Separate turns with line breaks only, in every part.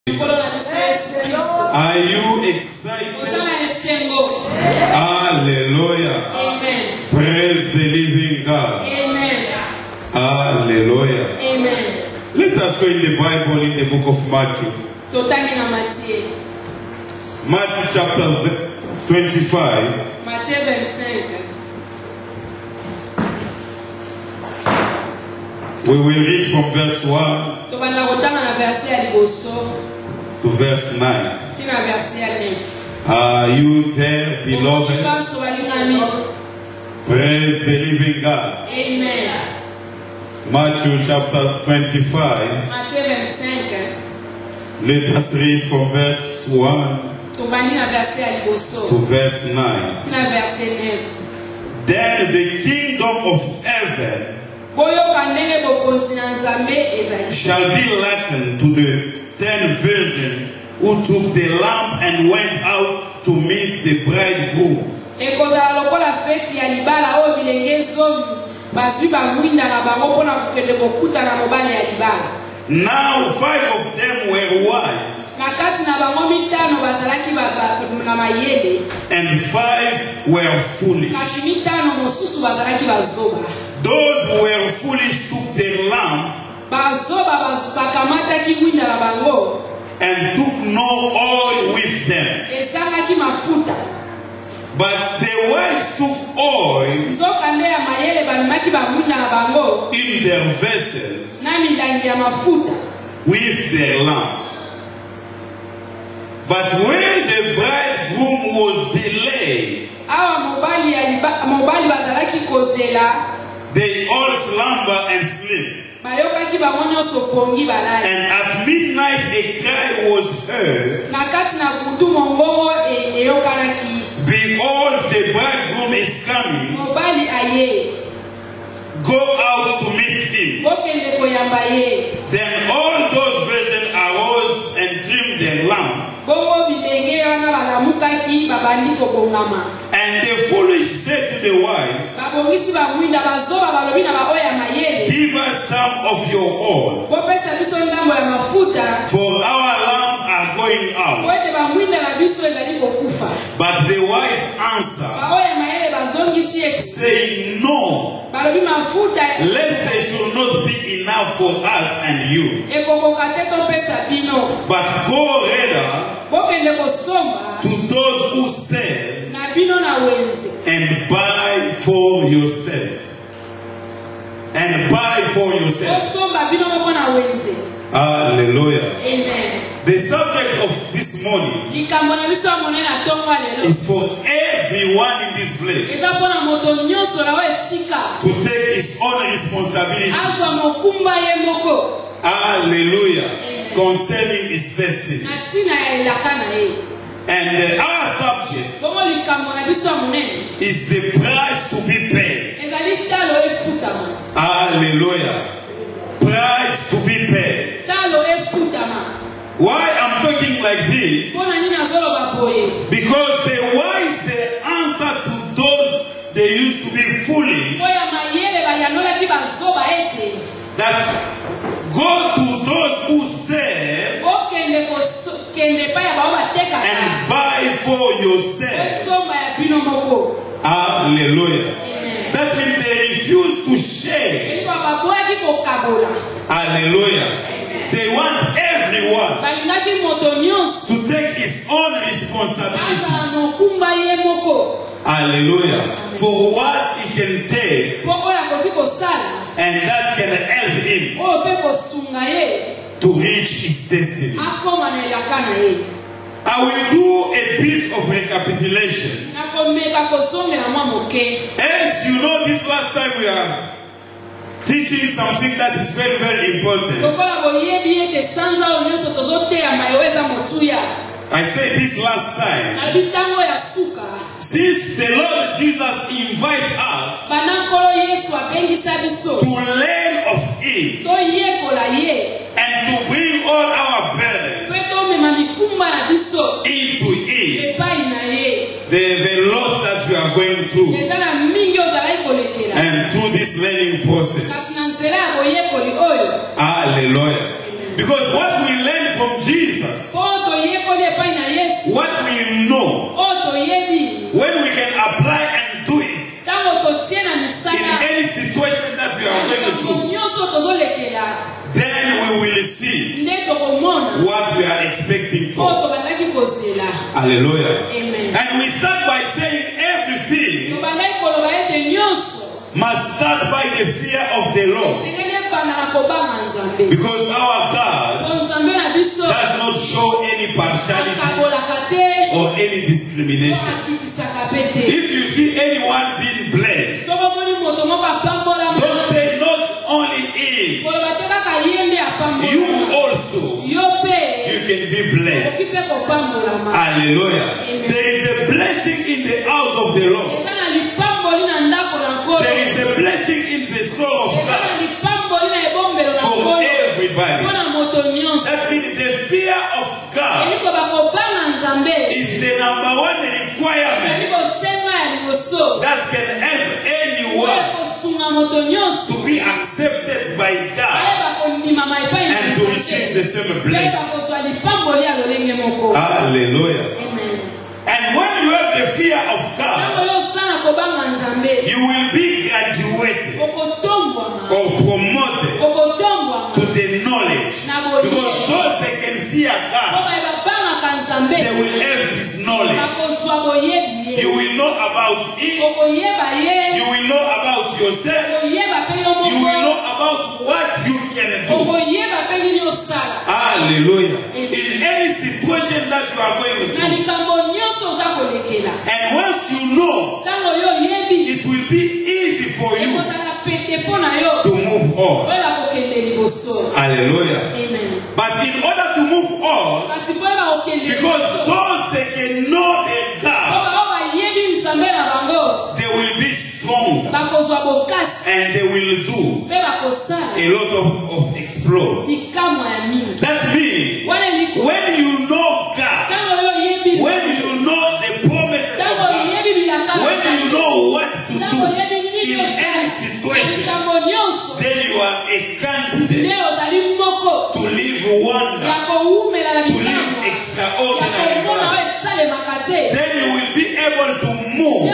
Are you excited? Hallelujah.
Amen.
Praise the living God.
Amen.
Hallelujah.
Amen.
Let us go in the Bible in the book of Matthew. Matthew chapter 25.
Matthieu 25.
We will read from verse 1 to verse 9. Are you there, beloved? Praise the living God.
Amen.
Matthew chapter 25.
Matthieu 25.
Let us read from verse 1 to verse 9. Then the kingdom of heaven shall be likened to the 10 virgins who took the lamp and went out to meet the bridegroom. Now 5 of them were wise, and 5 were foolish. Those who were foolish took the lamp and took no oil with them. But the wise took oil in their vessels with their lamps. But when the bridegroom was delayed, they all slumber and sleep. And at midnight a cry was heard, behold, the bridegroom is coming. Go out to meet him. Then all those virgins arose and trimmed their lamp. And the foolish said to the wise, give us some of your oil, for our lamp are going out. But the wise answered, saying, no, lest there should not be enough for us and you, but go rather to those who sell and buy for yourself. And buy for yourself. Hallelujah.
Amen.
The subject of this morning is for everyone in this place to take his own responsibility. Hallelujah.
Amen.
Concerning his destiny. And our subject is the price to be paid. Hallelujah. Price to be paid. Why I'm talking like this? Because the wise, they answer to those they used to be foolish, that go to those who sell and buy for yourself. Hallelujah.
Amen.
That means they refuse to share. Hallelujah.
Amen.
They want everyone to take his own responsibility. Hallelujah. For what he can take, and that can help him to reach his destiny. I will do a bit of recapitulation. As you know, this last time we are teaching something that is very, very important. I said this last time. Since the Lord Jesus invites us to learn of Him and to bring all our burden into Him, there's a lot that we are going through, and through this learning process. Hallelujah. Because what we learn from Jesus, what we know, when we can apply and do it in any situation that we are going through, then we will see what we are expecting for. Hallelujah.
Amen.
And we start by saying everything must start by the fear of the Lord. Because our God does not show any partiality or any discrimination. If you see anyone being blessed, don't say not only him, you also, you can be blessed. Hallelujah. There is a blessing in the house of the Lord. There is a blessing in the soul of God for everybody. That means the fear of God is the number one requirement that can help anyone to be accepted by God and to receive the same blessing. Hallelujah.
Amen.
And when you have the fear of God, you will be graduated or promoted to the knowledge. Because those that can fear God, they will have His knowledge. You will know about Him. You will know about yourself. You will know about what you can do. Hallelujah. In any situation that you are going through. And once you know, it will be easy for you to move on. Hallelujah.
Amen.
But in order to move on, because those that can know their God, they will be strong and they will do a lot of exploits. That means when you know God, when you know the promise of God, when you know what to do in any situation, then you are a candidate to live wonder, to live extraordinary life. Then you will be able to move.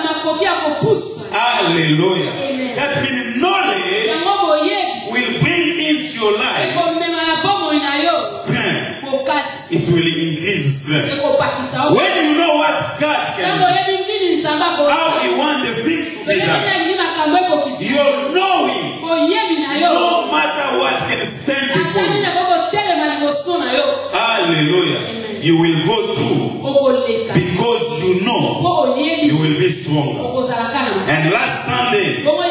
Hallelujah.
Amen.
That means knowledge will bring into your life strength. It will increase strength. When you know what God can do, how He wants the things to be done, your knowing, no matter what can stand before you, hallelujah,
Amen.
you will go through because you know you will be stronger. And last Sunday,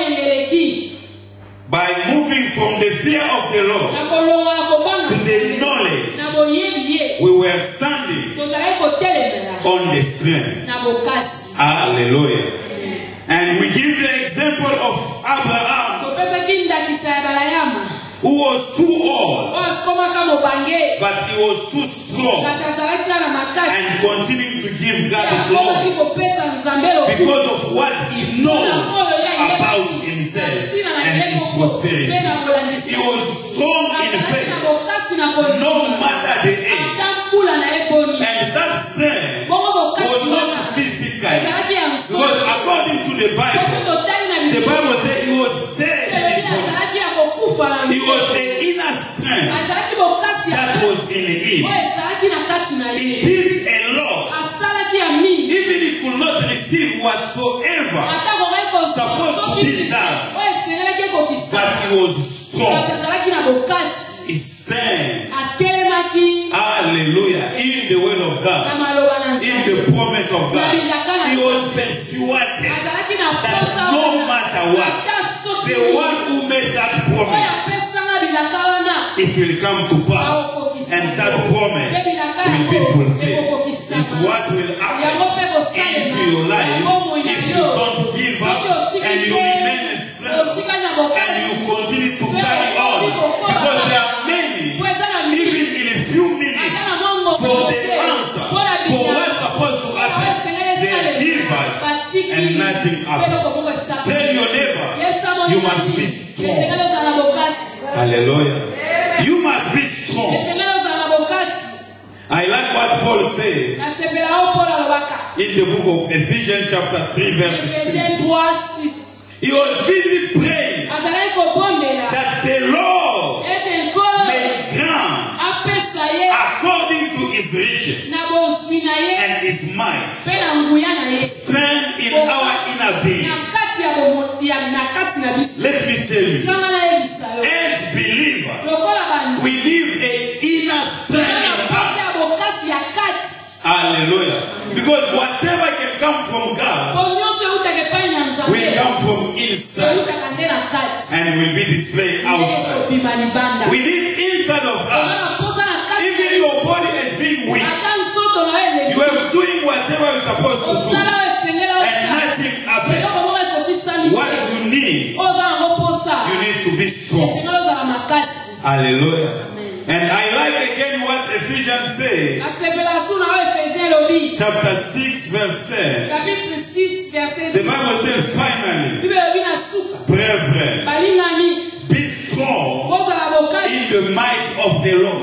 by moving from the fear of the Lord to the knowledge, we were standing on the strength. Hallelujah. And we give the example of Abraham, who was too old, but he was too strong and continuing to give God glory because of what he knows about himself and his prosperity. He was strong in faith, no matter the age. And that strength was not physical, because according to the Bible says he was dead in his body. He was the inner strength that was in him. He did a lot. Even he could not receive whatsoever supposed to be done. But he was strong. He stand. Hallelujah. In the word of God. In the promise of God. He was persuaded that no matter what, the one who made that promise, it will come to pass. And that promise will be fulfilled. It's what will happen into your life if you don't give up and you remain strong and you continue to carry on. Because there are many, even in a few minutes, for the answer, for what's supposed to happen, they give us and nothing happens. Tell your neighbor, you must be strong. Hallelujah. You must be strong. I like what Paul said in the book of Ephesians chapter 3 verse 16. He was busy praying that the Lord may grant according to his riches and his might strength in our inner being. Let me tell you, as believers, we live an inner strength in us. Hallelujah. Because whatever can come from God will come from inside and will be displayed outside. We need inside of us. Even your body is being weak, you are doing whatever you're supposed to do and nothing happens. What you need to be strong. Hallelujah. And I like again what Ephesians says. Chapter 6 verse 10. The Bible says, finally, brethren, be strong in the might of the Lord.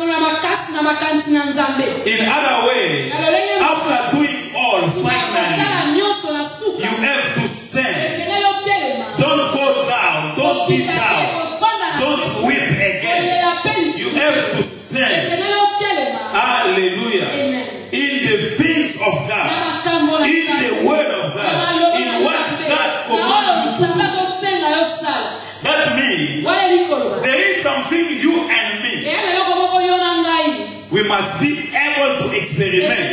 In other way, after doing all, finally, you have to stand. Don't go down. Don't be down. Don't weep again. You have to stand. Hallelujah. Amen. In the things of God, in the word of God, in what God commands you to do. That means there is something you and me we must be able to experiment.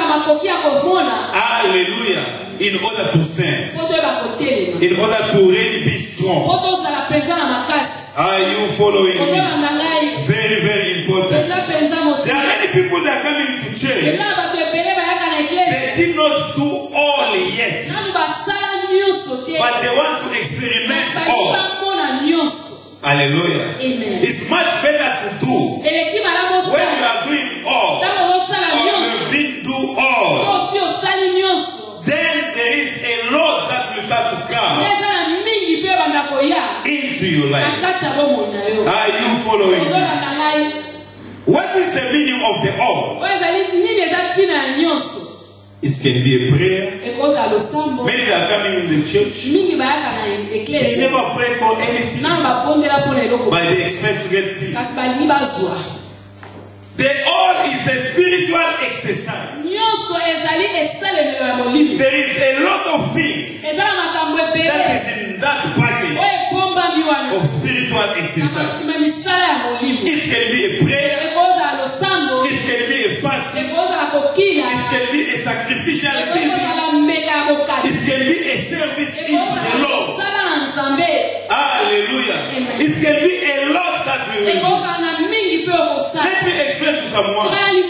Hallelujah. In order to stand. In order to really be strong. Are you following me? Very, very important. There are many people that are coming to church. They did not do all yet. But they want to experiment all. Hallelujah. Amen. It's much better to do when you are doing all, or you didn't do all. Then there is a lot that will start to come into your life. Are you following me? What is the meaning of the all? It can be a prayer. Many are coming in the church. They never pray for anything, but they expect to get things. The all is the spiritual exercise. There is a lot of things that is in that package of spiritual exercise. It can be a prayer. It can be a fasting. It can be a sacrificial giving. It can be a service into the Lord. Hallelujah. It can be a lot that we will do. Let me explain to someone.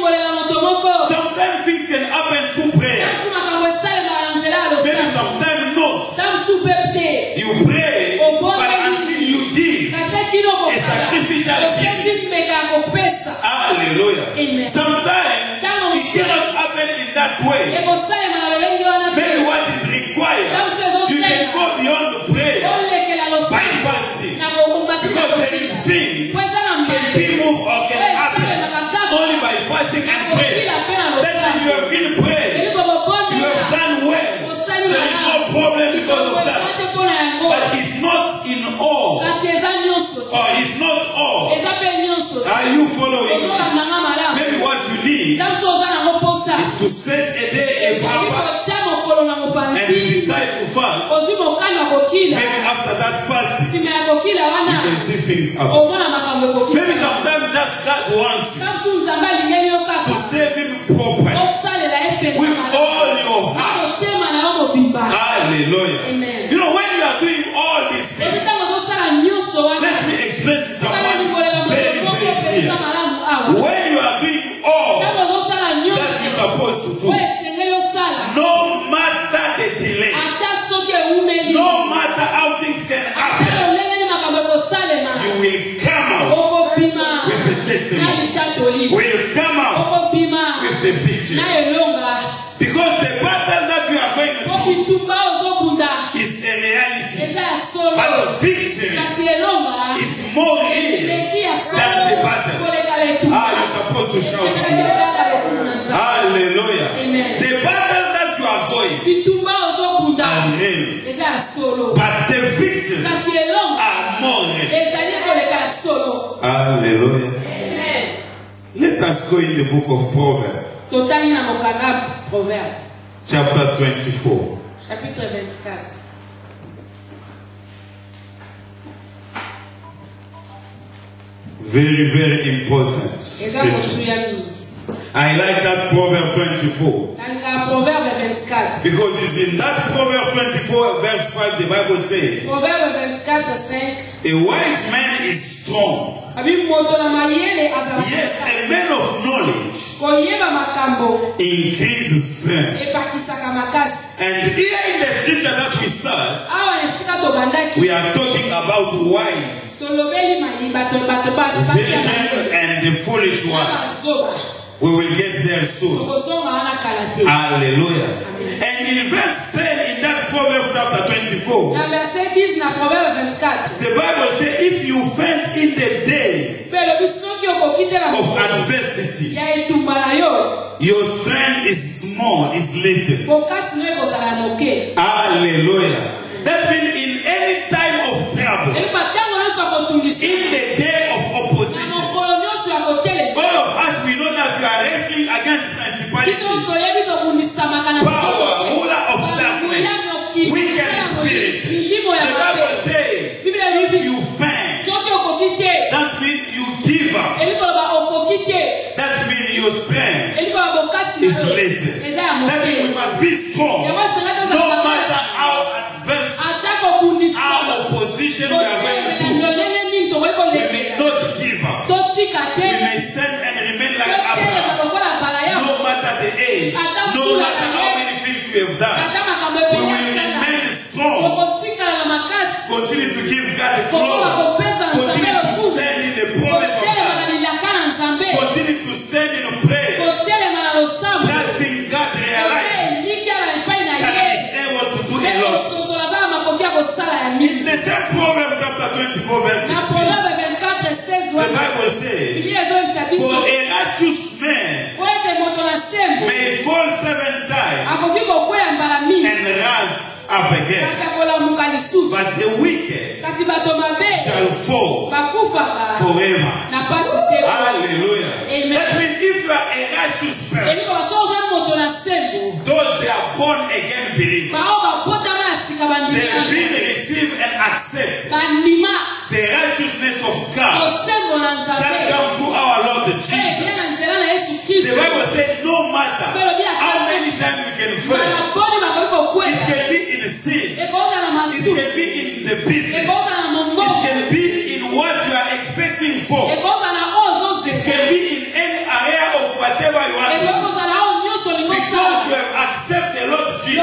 Sometimes things can happen through prayer. Maybe sometimes not. You pray, but until you give a sacrificial giving. Hallelujah. Sometimes it cannot happen in that way. Maybe what is required, you can go beyond the prayer by fasting. Because there is things can be moved or can happen only by fasting and prayer. That means you have been praying. You have done well. There is no problem because of that. But it's not in all. Or it's not all. Are you following me? Maybe what you need is to set a day, a purpose, and you decide to fast. Maybe after that fasting, you can see things happen. Maybe sometimes just God wants you to save him properly with all your heart. Hallelujah. Amen. You know, when you are doing all these things, let me explain to someone very, very clear. When you are doing all that you're supposed to do, no matter the delay, no matter how things can happen, you will come out with a testimony. Will come out with the victory. Because the battle that we are going to do is a reality. But the victory is more real than the battle. Are you supposed to shout? Hallelujah.
Amen.
The battle that you are going are real, but the victory are more real. Hallelujah.
Amen.
Let us go in the book of Proverbs, chapter 24.
Chapitre 24.
Very, very important scripture. I like that Proverb 24. Because it's in that Proverb 24 verse 5 the Bible says, a wise man is strong. Yes, a man of knowledge increases strength. And here in the scripture that we start, we are talking about wise, vision, and the foolish one. We will get there soon. Hallelujah.
Amen.
And in verse 10 in that Proverbs chapter 24, the Bible says, if you faint in the day of adversity, your strength is small, is little. Hallelujah. That means in any time of trouble, in the day of opposition, all of us, we know that we are wrestling against principalities, power, ruler of darkness, wicked spirit. The Bible says, if you faint, that means you give up. That means your strength is little. That means we must be strong. No matter how adverse, how opposition we are going to do, we may not give up. We may stand and remain like Abraham. No matter the age, no matter how many things we have done, we will remain strong. Continue to give God the glory. Continue to stand in the promise of God. Continue to stand in prayer. Trusting God, realizing that He is able to do a lot. In the same Proverbs chapter 24 verse 16, the Bible says, for a righteous man may fall 7 times and rise up again, but the wicked shall fall forever. Hallelujah.
Amen.
That means if you are a righteous person, those they are born again believers, they have been received and accept the righteousness of God that comes to our Lord Jesus. The Bible says no matter how many times you can fail, it can be in sin, it can be in the business, it can be in what you are expecting for, it can be in any area of whatever you are doing. Because you have accepted the Lord Jesus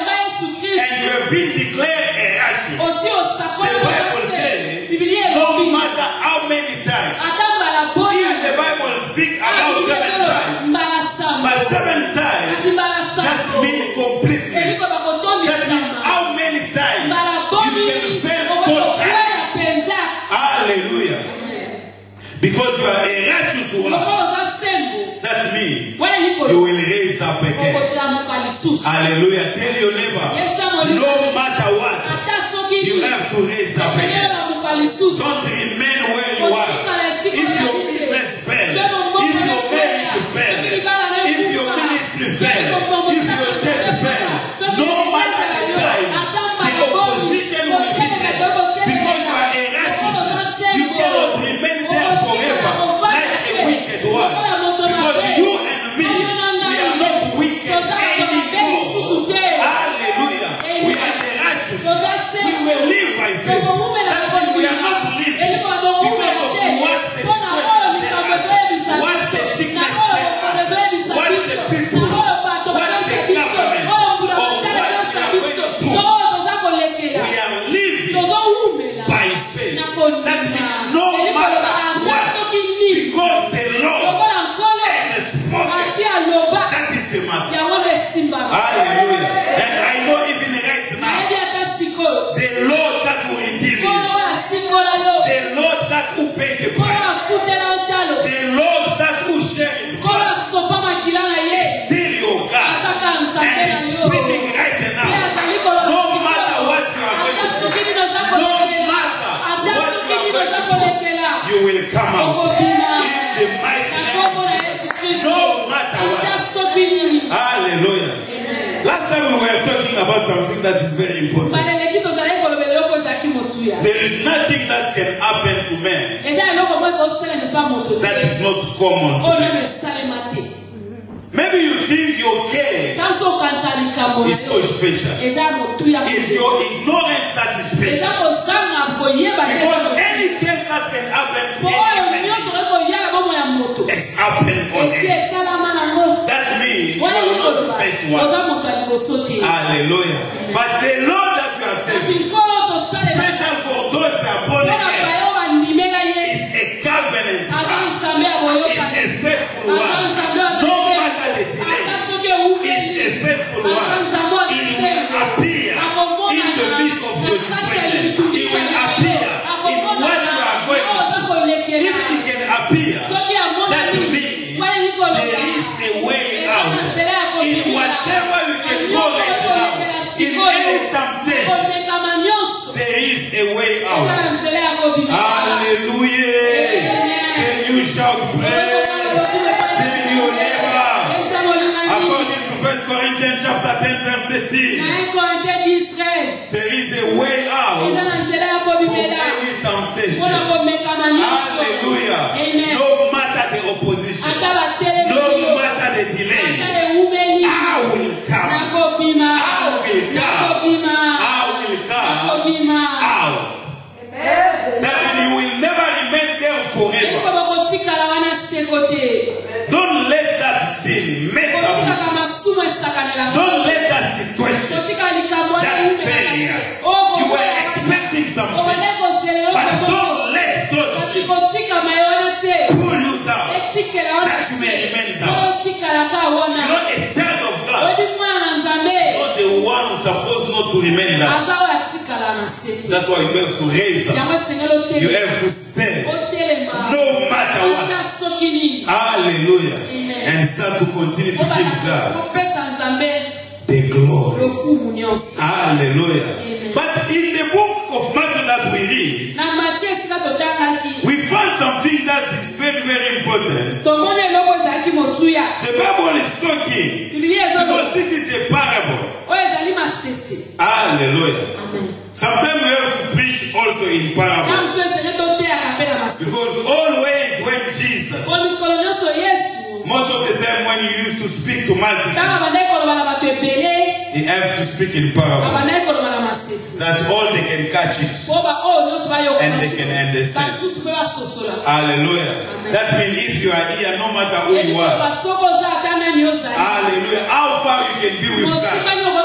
and you have been declared a righteous. The Bible says no matter how many times, even the Bible speaks about 7 times, but 7 times just means completeness. That means how many times you can fail totally. Hallelujah. Because you are a righteous one, that means you will raise up again. Hallelujah. Tell your neighbor, no matter what, you have to raise up again. Don't remain where you are. If your business fails, if your marriage fails, if your ministry fails, if your church fails, no matter the time, the opposition will be there. Because you are a righteous man, you cannot remain there forever like a wicked one. Because you and me, we are not wicked anymore. Hallelujah. We are the righteous. We will live by faith. That means we are not living because of what the situation tells us, what the sickness tells us, what the people, what the government, or what we are going to do. We are living by faith. That means no matter what, because the Lord has spoken, that is the matter. Hallelujah. And I know even right now, the Lord that will redeem you, the Lord that will pay the price, the Lord that will share His blood, still time we were talking about something that is very important. There is nothing that can happen to men that is not common to men. Maybe you think your case is so special. It's your ignorance that is special. Because any case that can happen to anyone has happened on it. That means you are not the first one. Hallelujah. But the Lord that you are serving, special for those that are born again, is a covenant God. Is a faithful one. No matter the delay, is a faithful one. He will appear in the midst of your situation. He will appear in what you are going through. If he can appear, that means there is a way out. In whatever you can go right now, in any temptation, there is a way out. Hallelujah. Can you shout praise? Tell your neighbor. According to 1 Corinthians chapter 10 verse 13, there is a way out from any temptation. Hallelujah. No matter the opposition, no matter the delay, I will come. I will come. I will come out. That means you will never remain there forever. Don't let that sin mess up. Don't let that situation, that failure, you were expecting something, but don't let those things pull you down, that you may remain down. You're not a child of God. You're not the one who's supposed not to remain down. That's why you have to raise up. You have to stand, no matter what. Hallelujah. Amen. And start to continue to give God the glory. Hallelujah. Amen. But in the book of Matthew that we read, we find something that is very, very important. The Bible is talking because this is a parable. Hallelujah. Amen. Sometimes we have to preach also in parable. Because always when Jesus, most of the time when he used to speak to multitudes, he has to speak in parable. That all they can catch it and they can understand. Hallelujah. That means if you are here, no matter who you are, hallelujah, how far you can be with God.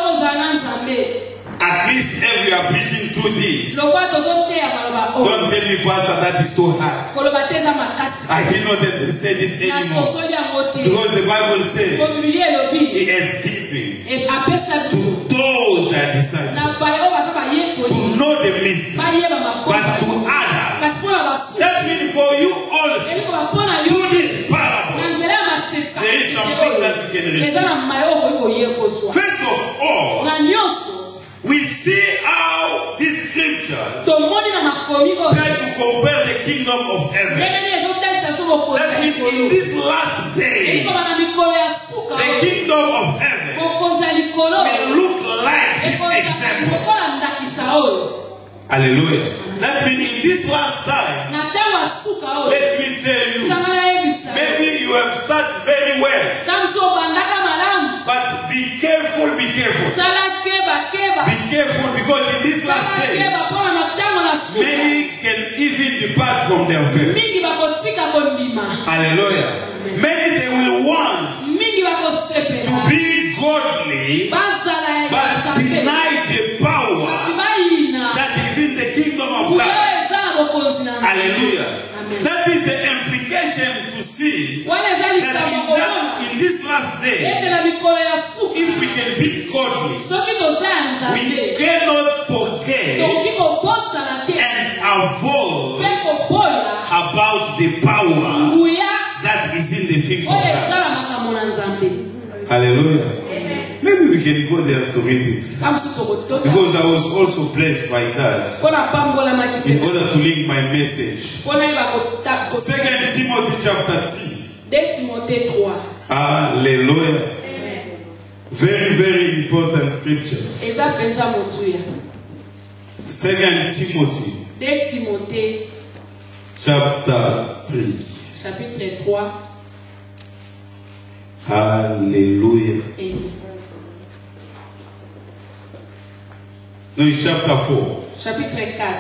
At least if you are preaching through this, don't tell me, Pastor, that is too hard. I cannot understand it anymore. Because the Bible says he has given to those that decide to know the mystery, but to others. That means for you also, through this parable, there is something that you can receive. First of all, we see how this scripture try to compare the kingdom of heaven. That means in this last day, the kingdom of heaven will look like this example. Hallelujah. That means in this last time, let me tell you, maybe you have started very well, but be careful, be careful. Be careful, because in this last day, many can even depart from their faith. Hallelujah. Many they will want to be godly, but deny the power that is in the kingdom of God. Hallelujah. Amen. That is the implication to see that in this last day, if we can be godly, we cannot forget and avoid about the power that is in the things of God. Hallelujah. Maybe we can go there to read it. Because I was also blessed by that. In order to link my message. 2 Timothy chapter 3. Hallelujah. Very, very important scriptures. 2 Timothy.
2 Timothée.
Chapter 3.
Chapitre 3.
Hallelujah.
Amen.
No, it's chapter 4.
Chapitre 4.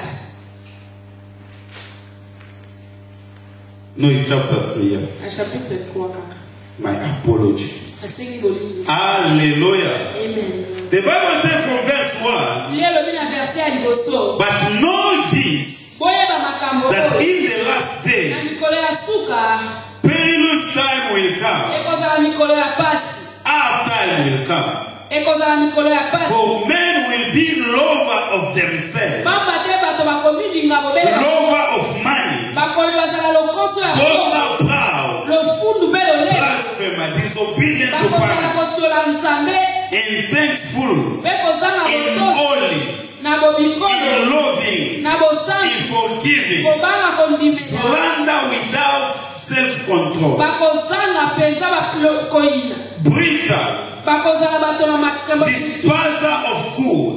No, it's chapter 3. Yeah.
Chapitre 3.
My apology. Hallelujah.
Amen.
The Bible says from verse 1, but know this, that in the last day, perilous time will come. Our time will come. For men will be lover of themselves, lover of money, boastful, proud, blasphemer, disobedient to parents, unthankful, unholy, unloving, unforgiving, slander without self-control, brutal, disperser of good,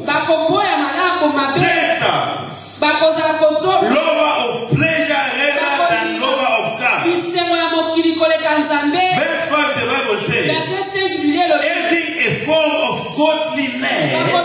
traitors, lover of pleasure rather than lover of God. Verse 5, the Bible says, having a form of godliness,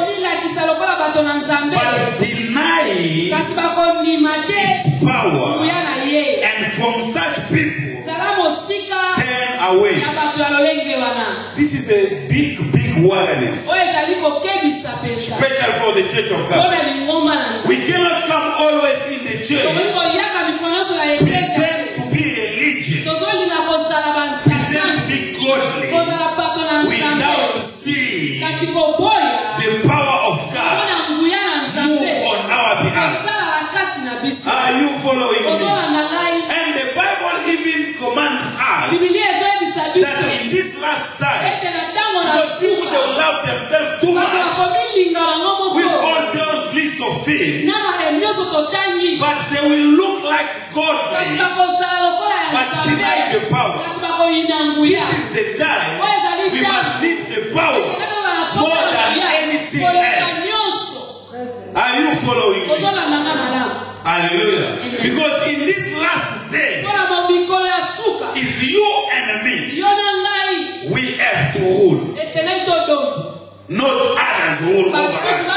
but denying its power, and from such people turn away. This is a big awareness, especially for the church of God. We cannot come always in the church pretend to be religious, pretend to be godly, without seeing the power of God move on our behalf. Are you following me? And the Bible even commands us that in this last time, because people don't love themselves too much, with all those list of things, but they will look like godly, but deny the power. This is the time we must need the power more than anything else. Are you following me? Hallelujah. Because in this last day, it's you and me. We have to rule. Not others rule over us.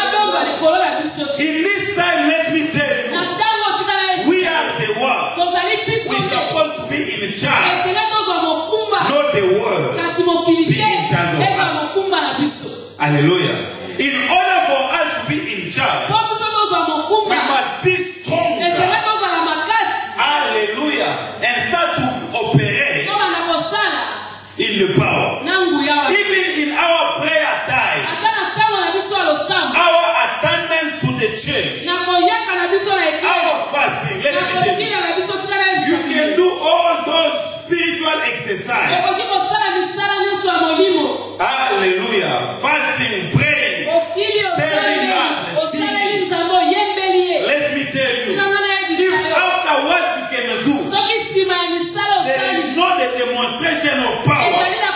In this time, let me tell you, we are the world. We're supposed to be in charge, not the world being in charge of us. Hallelujah. In order for us to be in charge, we must be strong. Hallelujah. And start to operate in the power. Even in our prayer time, our attendance to the church, our fasting, let me tell you, you can do all those spiritual exercises. Hallelujah. Fasting, praying, serving God, singing. Let me tell you, if after what you can do, there is not a demonstration of power,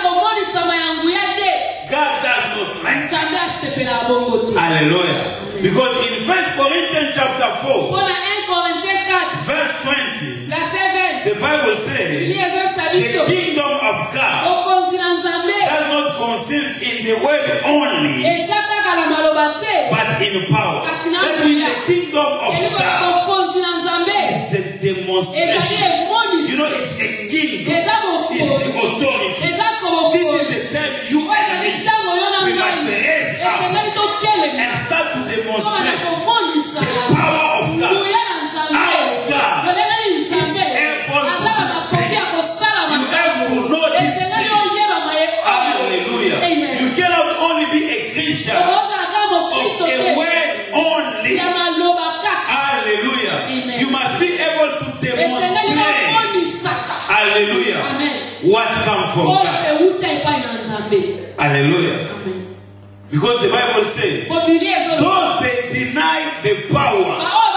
God does not like it. Hallelujah. Because in 1 Corinthians chapter 4, verse 20, the Bible says, the kingdom of God does not consist in the word only, but in power. That means the kingdom of God is the demonstration. You know, it's a kingdom. It's the authority. This is the time you and me, we must raise up and start to demonstrate the power of God. Our God is able to do things. You have to know this thing. Hallelujah. You cannot only be a Christian of a word only. Hallelujah. You must be able to demonstrate. Hallelujah. What comes from God. Hallelujah. Because the Bible says, those they deny the power,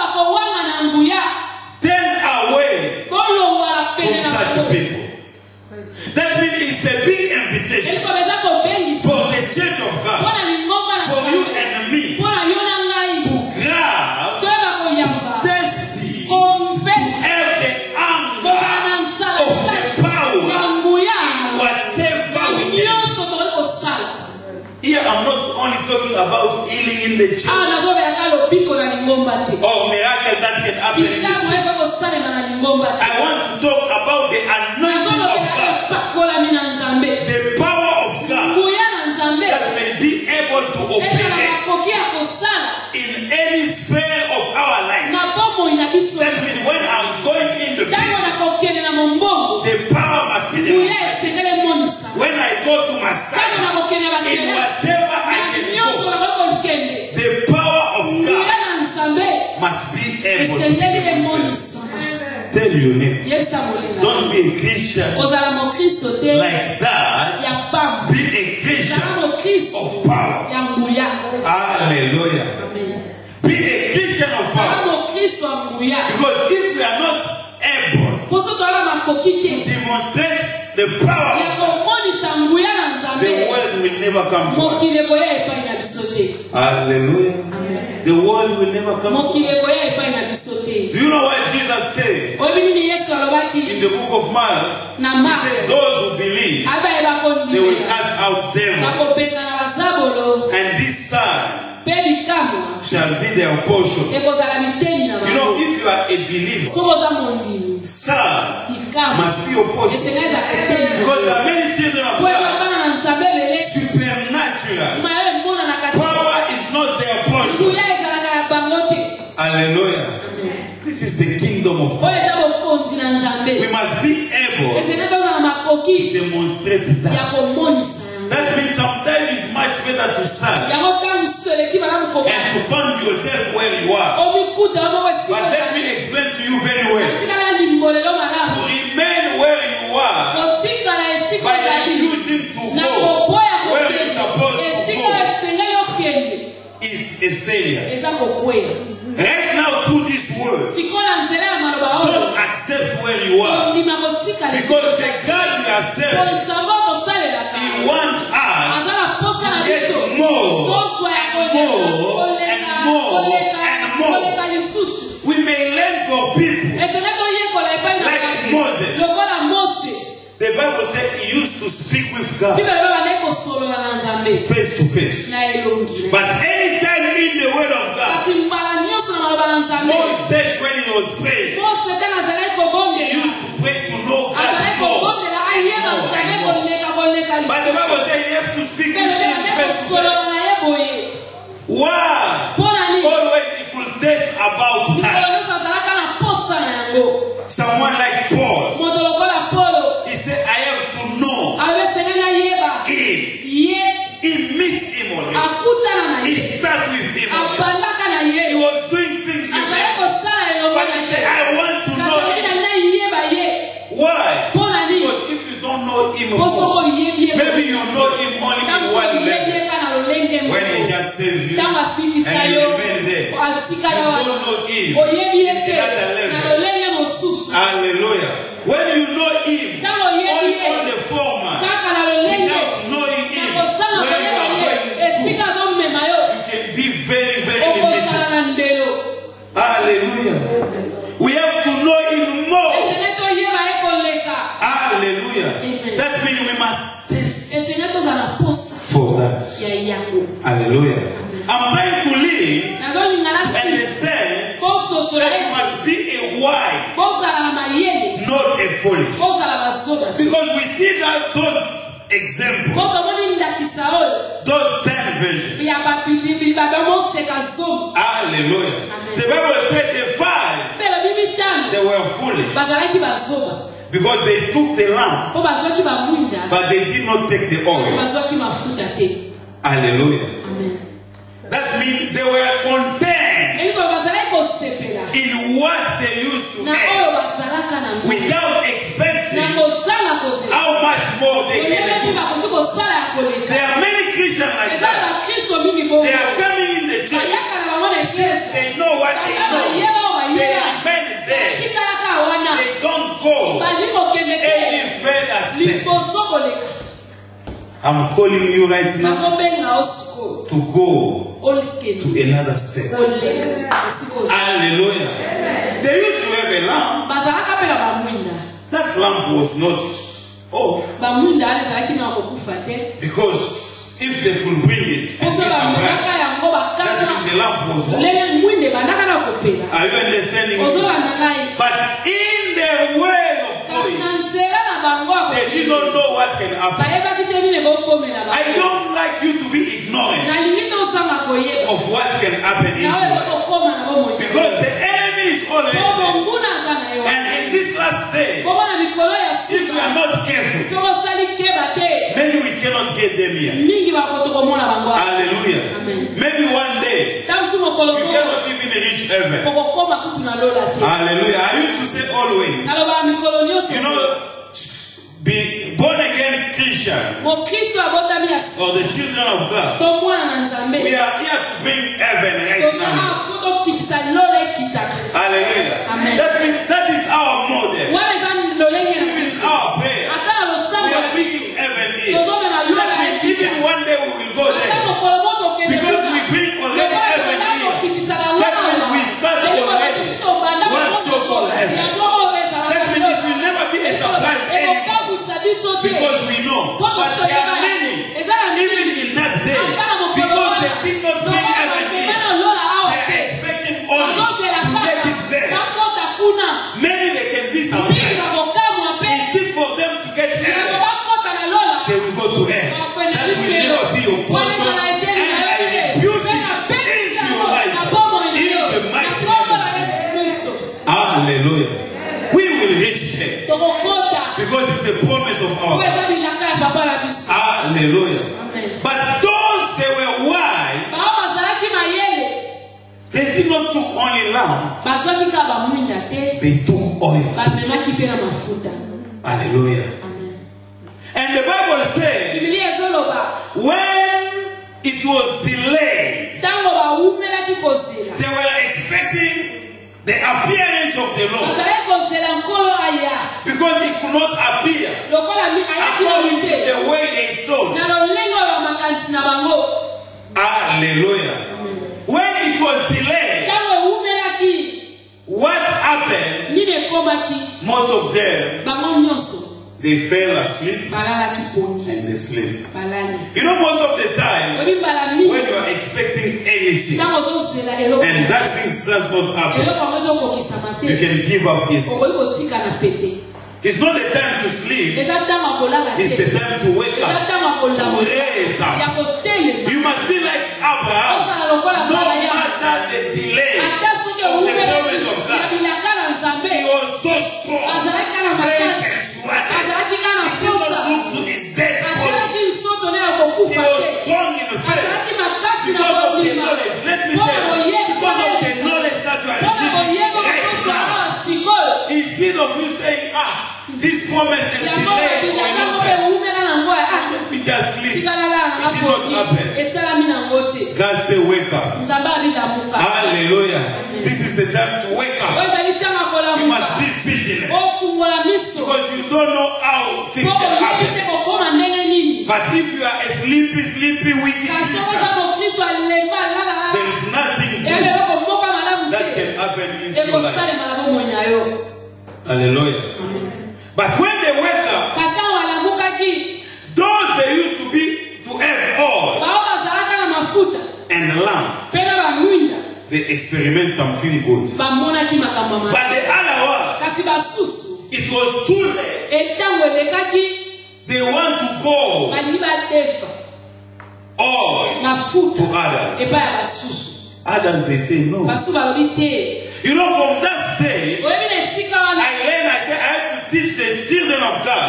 turn away from such people. That means it's a big invitation for the church of God Here I'm not only talking about healing in the church. Or miracle that can happen in the church. I want to talk about the anointing of God. The power of God that may be able to operate in any sphere of our life. That means when I'm going in the business, the power must be there. When I go to my study, in whatever I can do, the power of God must be able to demonstrate. Tell you, don't be a Christian like that. Be a Christian of power. Hallelujah. Be a Christian of power. Because if we are not able to demonstrate the power, the world will never come to us. Hallelujah. The world will never come to us. Do you know what Jesus said in the book of Mark? He said, those who believe, they will cast out devils. And this sign shall be their portion. You know, if you are a believer, sign must be your portion. Because there are many children of God, supernatural power is not their portion. Hallelujah. This is the kingdom of God. We must be able to demonstrate that. That means sometimes it's much better to stand and to find yourself where you are. But let me explain to you very well. To remain where you are, but refusing to go where you're supposed to go, is a failure. Right now, through this word, don't accept where you are. Because the God we are serving, He wants us to get more and more and more. We may learn from people like Moses. The Bible said he used to speak with God face to face. But anytime in the word of God, Moses, when he was praying, he used to pray to know God more. But the Bible said you have to speak with him face to face. Why? Always he could test about that. Someone like Paul, he said, I have to know him. He meets him already. He starts with him already. He was doing things with him. But he said, I want to know him. Why? Because if you don't know him more, maybe you know him only in one level. When he just saved you and you remain there, you don't know him in another level. Hallelujah. When you know him only on the format, without knowing him where you are going to, you can be very, very limited. Hallelujah. We have to know him more. Hallelujah. That means we must test for that. Hallelujah. I'm trying to live and understand that it must be a wise, not a foolish. Because we see that those examples, those 10 versions. Hallelujah. The Bible said the 5, they were foolish. Because they took the lamb, but they did not take the oil. Hallelujah.
Amen.
That means they were content in what they used to have without expecting how much more they can do. There are many Christians like that. They are coming in the church since they know what they know. They remain there. They don't go any further step. I'm calling you right now to go to another step. Hallelujah. They used to have a lamp. That lamp was not off. Because if they could bring it and miss a branch, that means the lamp was wrong. Are you understanding me? But in their way of going, they did not know what can happen. I don't like you to be ignorant of what can happen in life. Because the enemy is already there. And in this last day, if we are not careful, maybe we cannot get them here. Hallelujah. Maybe one day, we cannot even reach heaven. Hallelujah. I used to say always, you know, be born again Christian or the children of God, we are here to bring heaven right now. Hallelujah. That is our model. This is our prayer. We are bringing heaven here. That means even one day we will go there. Because we bring already heaven here. That means we start already one so-called heaven. That means it will never be a surprise anymore. Because we know. But there are many, even in that day, because they did not bring heaven here, they are expecting only to get it there. Many they can be surprised. Instead for them to get heaven, they will go to hell. That will never be your portion. And I rebuke it into your life. In the mighty name of Jesus. Hallelujah. We will reach there. Because it's the promise of our God. Hallelujah. Amen. But those they were wise, they did not took only lamb, they took oil. Hallelujah. Amen. And the Bible says, when it was delayed, they were expecting the appearance of the Lord. Because he could not appear according to the way they thought. Hallelujah. When it was delayed, what happened? Most of them, they fell asleep and they sleep. You know, most of the time, when you are expecting anything and that thing does not happen, you can give up easily. It's not the time to sleep. It's the time to wake up, to raise up. You must be like Abraham. No matter the delay of the promise of God, he was so strong, very persuaded. He did not look to his dead body. He was strong in the faith because of the knowledge. Let me tell you, because of the knowledge that you are receiving right now, instead of you saying, this promise is delayed for a long time, let me just sleep. It did not happen. God said, wake up. Hallelujah. This is the time to wake up. You must be vigilant. Because you don't know how things can happen. But if you are a sleepy, wicked Christian, there is nothing good that can happen in your life. Hallelujah. But when they wake up, those they used to have oil and lamb, they experiment something good. But the other one, it was too late. They want to go oil to others. Others they say no. You know, from that stage, I said I have to teach the children of God.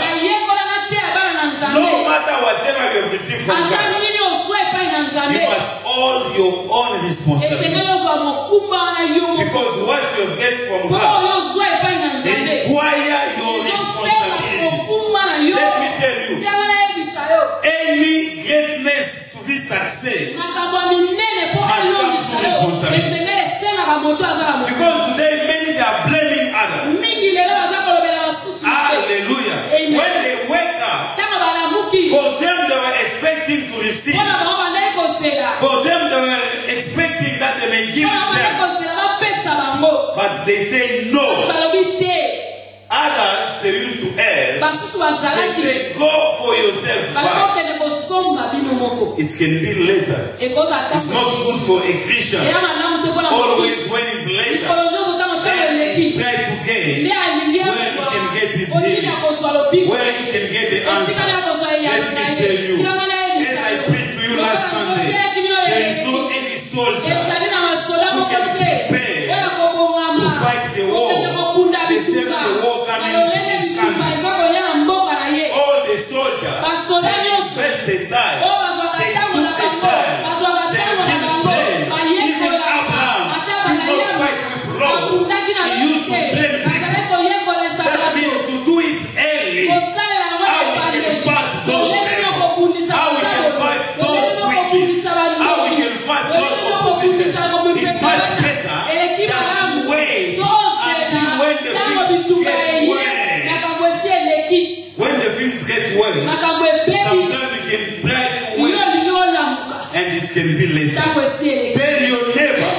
No matter whatever you have received from God, you must hold your own responsibility. Because what you get from God require your responsibility. Let me tell you, any greatness to be success must come to responsibility. Because today many they are blaming others. Hallelujah. When they wake up, for them they were expecting to receive. For them they were expecting that they may give to them. But they say no. Others they used to err. They say go for yourself back. It can be later. It's not good for a Christian. Always when it's later, then he try to guess where he can get his healing, where he can get the answer. Let me tell you, as I preached to you last Sunday, there is no any soldier who can prepare to fight the war. The same the war coming to this country. All the soldiers, they invest the time, they took the time, they didn't plan. Even Abraham did not fight with Lot. He used to train people. That means to do it early. How we can fight those people, how we can fight those witches, how we can fight those opposition. It's much better than to wait until when the things get worse. When the things get worse, sometimes we can try to wait and it can be later. Tell your neighbor,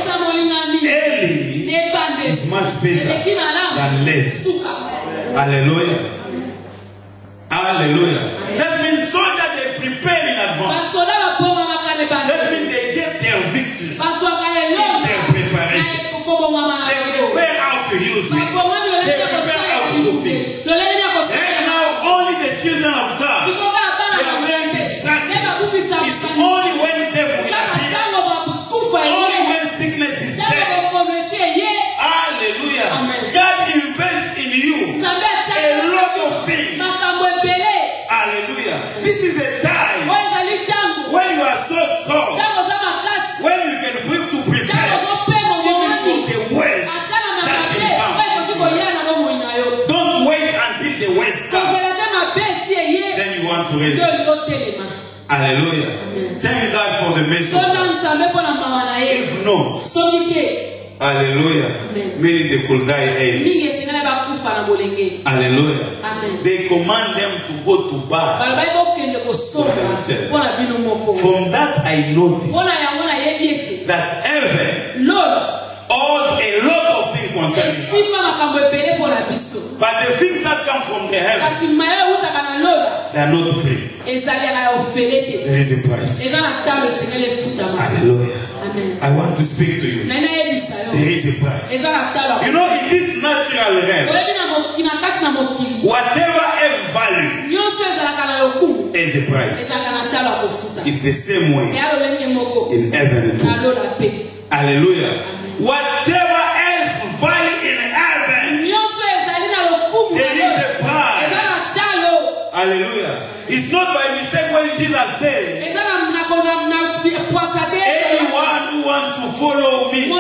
early is much better than late. Hallelujah. Hallelujah. That means soldiers, they prepare in advance. That means they get their victory in their preparation. They prepare how to use it. They prepare how to do things. Right now, only the children of God, they are very distracted. It's only when death will appear, only when sickness is there. Hallelujah. God invests in you a lot of things. Hallelujah. This is a time when you are so strong, when you can bring to prepare even for the worst that can come. Don't wait until the worst comes. Then you want to raise it. Hallelujah. Thank God for the message. If not, hallelujah, many they could die early. Hallelujah. Amen. They command them to go to bar for themselves. From that I noticed that heaven, a lot of things concerning us. But the things that come from the heaven, they are not free. There is a price. Hallelujah. Amen. I want to speak to you. There is a price. You know, in this natural realm, whatever has value is a price. In the same way, in heaven too. Hallelujah. Whatever has value in heaven, there is a price. Hallelujah. It's not by mistake when Jesus said, anyone who wants to follow me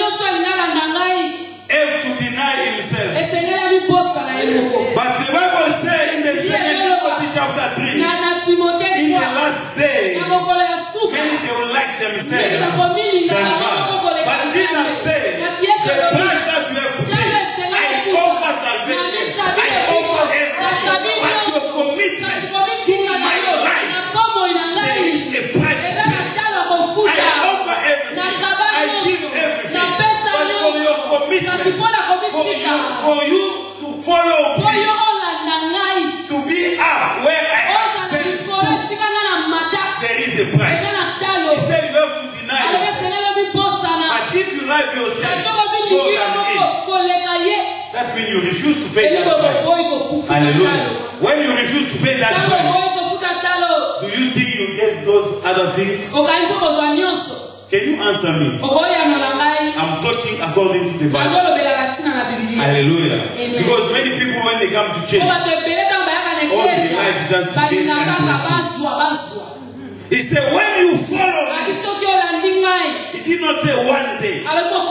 have to deny himself. But the Bible says in the 2 Timothy chapter 3, in the last day, many they will like themselves than God. But Jesus said, the price that you have to pay, I offer salvation, I offer everything, but your commitment to my life, there is a price to pay. I offer everything, I give everything, but for your commitment, for you to follow me, to be up where I am sent to, there is a price. He said you have to deny yourself. But if you like yourself, go and in. That means you refuse to pay that price. Hallelujah. When you refuse to pay that price, do you think you get those other things? Can you answer me? I'm talking according to the Bible. Hallelujah. Amen. Because many people, when they come to church, all they like just to get into. He said, when you follow me, he did not say one day.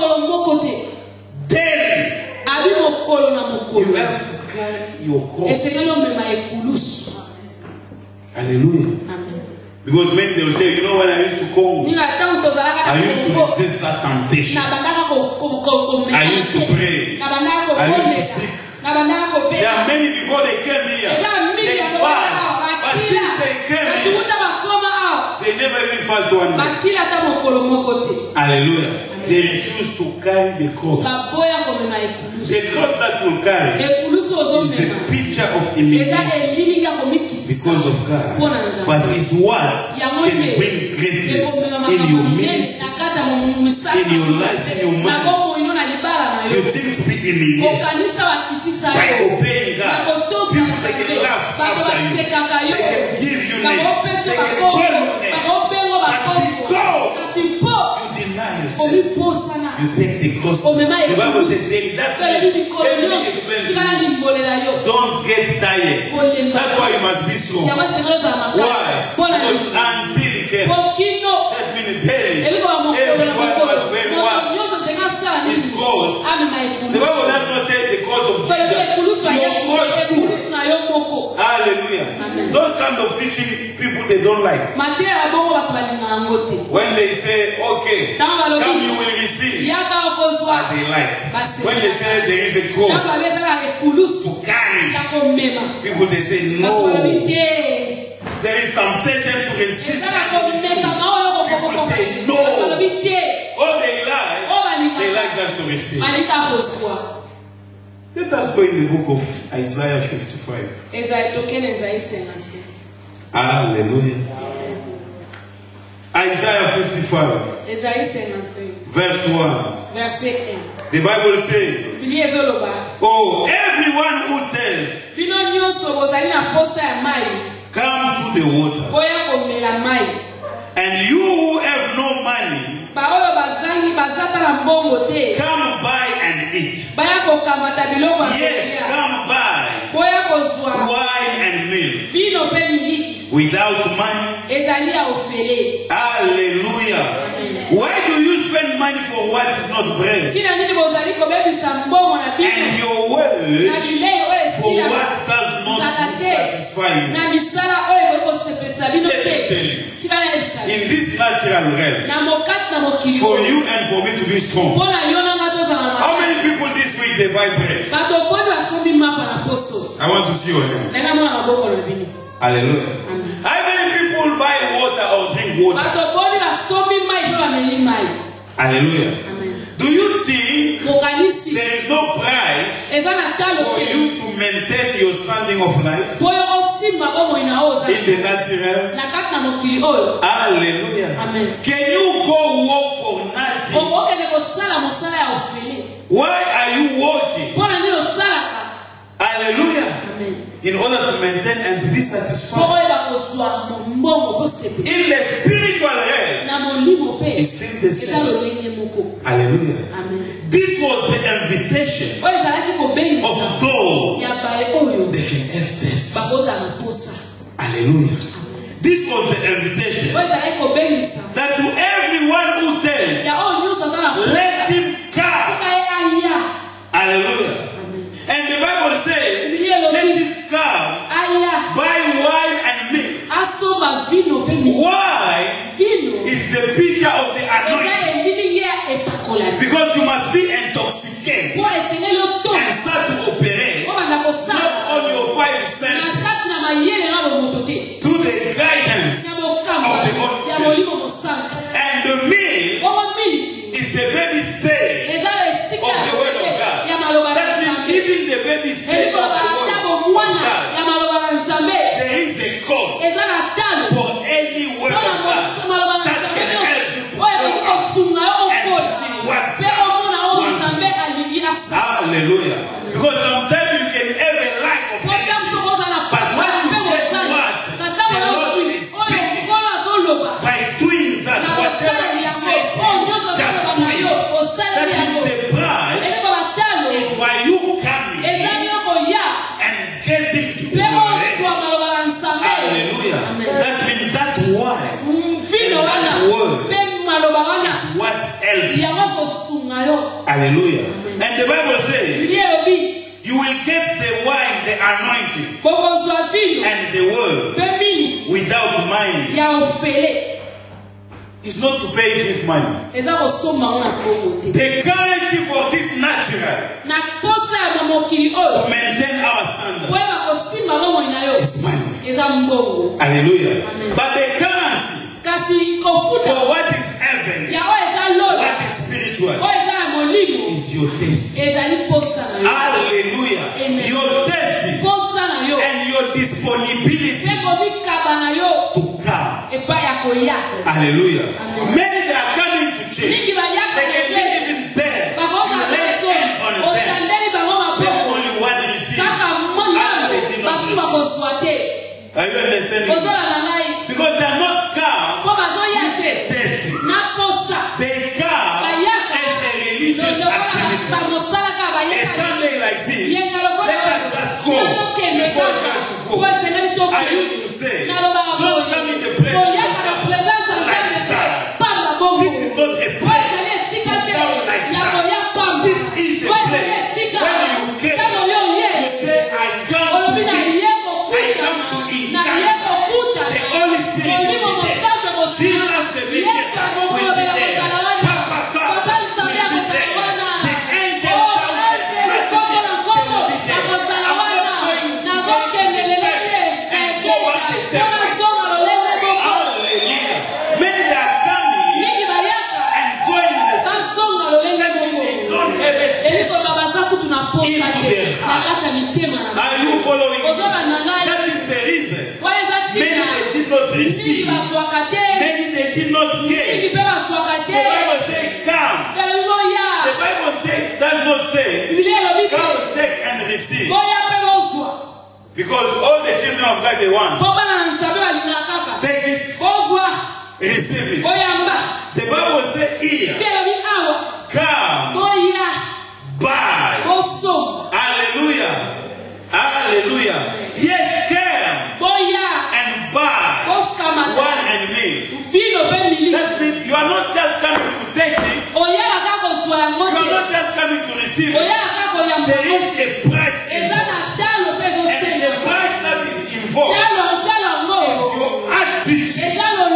Daily. You have to carry your cross. Hallelujah. Amen. Because many they will say, you know, when I used to come, I used to resist that temptation. I used to pray. I used to seek. There are many before they came here. They fast. But since they came here, they never even fast one day. Hallelujah. They refuse to carry the cross. The cross that you carry is the picture picture of imitation because of God. But His words can bring greatness in your ministry, in your life, in your mind. You think to be in the yes. By obeying God, people they can laugh after you. They can give you name. They can call your name. But because you deny yourself, you take the gospel. The Bible says, let me explain to you. Don't get tired. That's why you must be strong. Why? Because until you get, let me tell you, everyone was very well. His cause. The Bible does not say the cause of Jesus. Your cause too. Hallelujah. Amen. Those kind of teaching people they don't like. When they say, okay, come you will receive. They like. When they say there is a cross to carry, people they say no. There is temptation to resist. People say no. Oh, they like just to receive. Let us go in the book of Isaiah 55. Hallelujah. Isaiah 55. Verse 1. The Bible says, oh, everyone who thirsts, come to the water. And you who have no money, come buy and eat. Yes, come buy wine and milk. Without money. Hallelujah. Why do you spend money for what is not bread? And your word for what does not satisfy you? Let me tell you. In this natural realm, for you and for me to be strong, how many people this week they buy bread? I want to see your hand. Hallelujah. Amen. How many people buy water or drink water? Hallelujah. Amen. Do you think there is no price for you to maintain your standing of life in the natural? Hallelujah. Amen. Can you go work for nothing? Why are you working? Hallelujah. Amen. In order to maintain and to be satisfied. In the spiritual realm, it's still the same. Hallelujah. Amen. This was the invitation of those they can have taste. Hallelujah. This was the invitation that to everyone who thirsts, let him come. Hallelujah. And the Bible says, let this come, buy wine and milk. Wine is the picture of the anointing. Because you must be intoxicated and start to operate not on your five senses to the guidance of the Holy Spirit. And the milk is the baby stage of the Word of God. That means even the baby stage of the Word of God, there is a cause for any Word of God that can help you to grow and see what God wants. Hallelujah. Because sometimes you can have a lack of energy, but when you get what the Lord is speaking, by doing that, whatever He said to you, just do it. That means the price is by you coming and getting to the Hallelujah. That means that wine and that word is what helps you. Hallelujah. And the Bible says, you will get the wine, the anointing, and the word without money. It's not to pay it with money. The currency for this natural to maintain our standard is money. Hallelujah. Amen. But the currency for what is heaven, what is spiritual, is your taste. Hallelujah. Amen. Your taste and your disponibility to come. Hallelujah.
Amen.
Many they are coming to church. They can be even there. You lay hand on them. They only want to receive. Are you understanding? Because they are not come with a testing. They come as a religious activity. A Sunday like this, let us just go because we have to go. I used to say, don't come in the presence of God like that. This is not a place to come like that. This is a place when you get, you say, I come to eat. I come to encounter the Holy Spirit will be there. Jesus the mediator will be there. Papa God will be there. The angel thousands will be there. I'm not going to go to the church and go out the same way. Hallelujah. Many are coming and going the same way. That means they don't have it into their heart. Are you following me? That is the reason. Many they did not receive. Many they did not get. The Bible says come. The Bible says, does not say come, take and receive. Because all the children of God they want. Take it. Receive it. The Bible says here. Come. Buy. Hallelujah. Hallelujah. Yes, come and buy one and me. That means you are not just coming to take it. You are not just coming to receive it. There is a price involved. And the price that is involved is your attitude.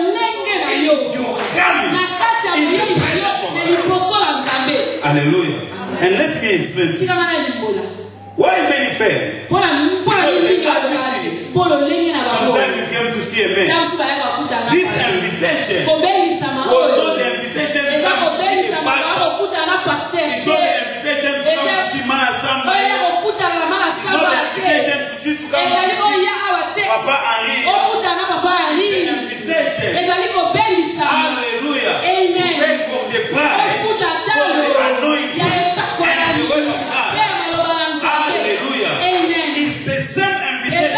Your coming in the presence of God. Hallelujah. And let me explain to you. Why many fail? Because the attitude. Sometimes you came to see a man. This invitation was not the invitation to come to see a pastor. It's not the invitation to come to see man assembly. It's not the invitation to come to see Papa Henri. It's the invitation. Hallelujah. To pay for the price, for the anointing, and the word of God. Hallelujah. It's the same invitation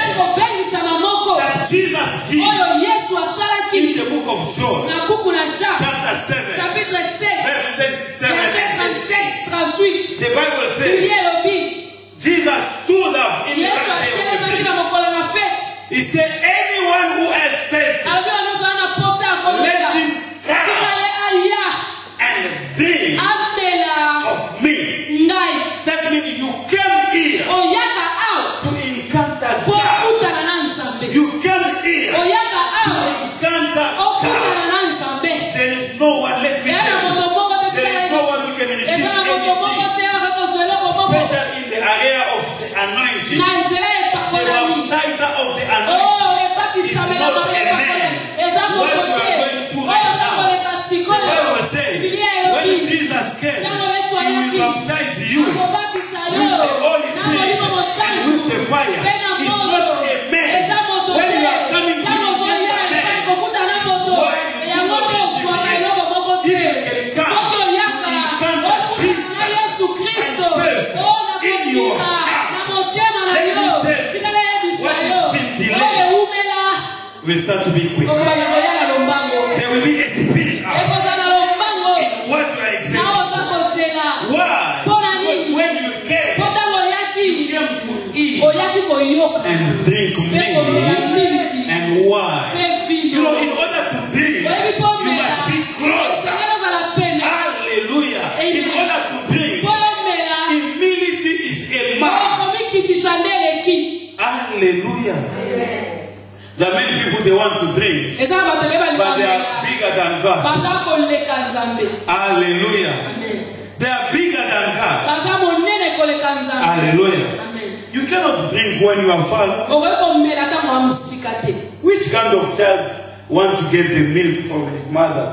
that Jesus gives in the book of John, chapter 7, verse 37. The Bible says, Jesus stood up in the day of the feast. He said, anyone who has tasted, let him come and drink of me. That means you came here to encounter God. You came here to encounter God. There is no one, let me tell you, there is no one who can receive anything, especially in the area of the anointing. The baptizer of the anointing is not a man. What you are going through right now, the Bible says, when Jesus came, he will baptize you with the Holy Spirit and with the fire. It's not a man. When you are coming to him, it's a man. It's why you do not receive it. If you can come to encounter Jesus and first in your heart, let me tell you what has been delayed will start to be quick. There will be a speed up in what you are experiencing. Why? Because when you came to eat and drink milk and wine. You know, in order to drink, you must be closer. Hallelujah. In order to drink, humility is a must. Hallelujah. There are many people they want to drink, but they are bigger than God. Hallelujah. They are bigger than God. Hallelujah. You cannot drink when you are far. Which kind of child wants to get the milk from his mother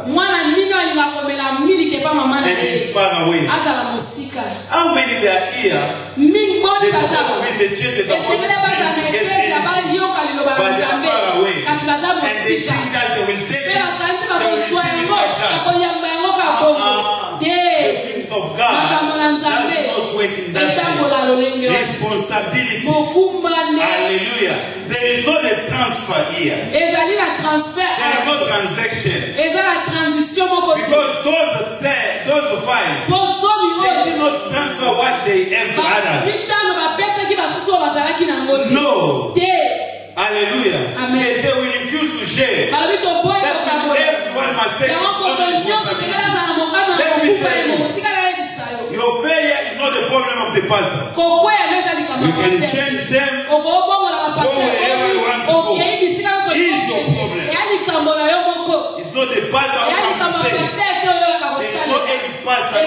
and he's far away? How many they are here? They're supposed to be in the church, they're supposed to be but they are far away. And they think that they will take it, they will receive it like that. The things of God does not work in that way. Responsibility. Hallelujah. There is not a transfer here. There is no transaction. Because those five, they did not transfer what they have to others. No. Hallelujah. Amen. They say we refuse to share. That means everyone must take his own responsibility. Let me tell you, your failure is not the problem of the pastor. You can change them, go wherever you want to go. It's your problem. It's not the pastor who comes to say it. There's not any pastor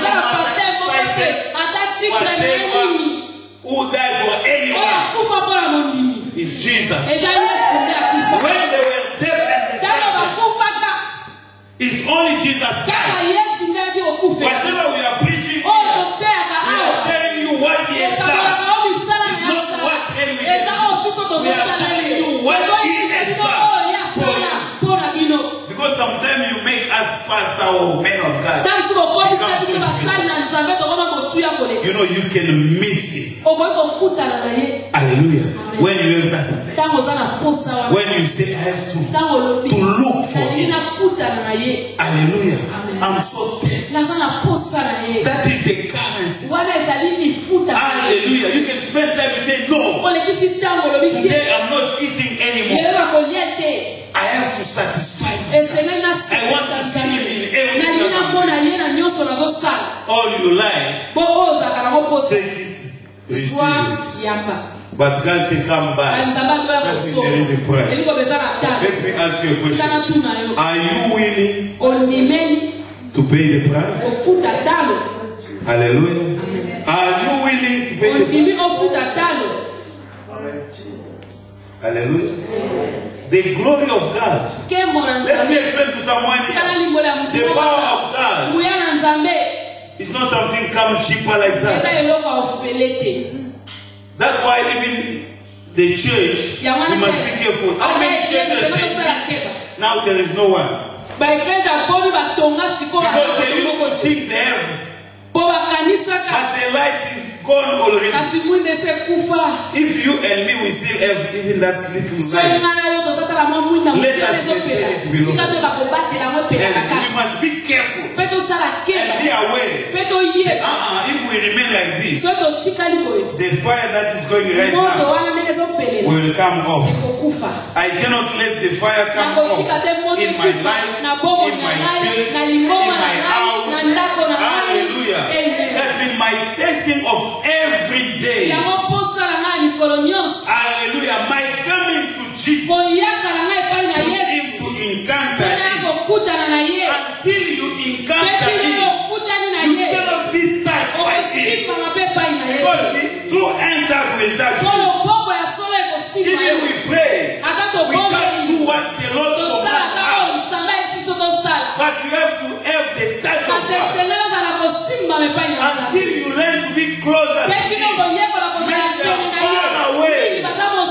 who died for anyone. It's Jesus. When they were dead and destruction, it's only Jesus Christ. Whatever we are preaching here, we are sharing you what He has done. It's not what He has done. We are telling you what He has done for you. Because sometimes you make us pastor or men of God. You know, you can meet Him. Hallelujah. Amen. When you have that place, when you say I have to look for Him. Hallelujah. Amen. I'm so thirsty. That is the currency. Hallelujah. You can spend time and say no. Today I'm not eating anymore. I have to satisfy Him. I want to see Him in everything. All you like, take it, receive it. But God said, come back. That means there is a price. Let me ask you a question. Are you willing to pay the price? Hallelujah. Amen. Are you willing to pay the price? Hallelujah. The glory of God. Let me explain to someone here. The power of God is not something come cheaper like that. That's why even the church, we must be careful. How many churches now there is no one? Because they used to think they have. But the light is gone already. If you and me, we still have even that little light, let us maintain it below. And we must be careful and be aware. If we remain like this, the fire that is going right now will come off. I cannot let the fire come off in my life, in my church, in my house. Hallelujah. That means my testing of every day. Hallelujah. My coming to Jesus, to encounter Him. Until you encounter Him, you cannot be touched by Him. Because the true angels will touch you. Even we pray, we just do what the Lord commands us. But you have to have the touch of God. Until you learn to be closer to Him, make them far away.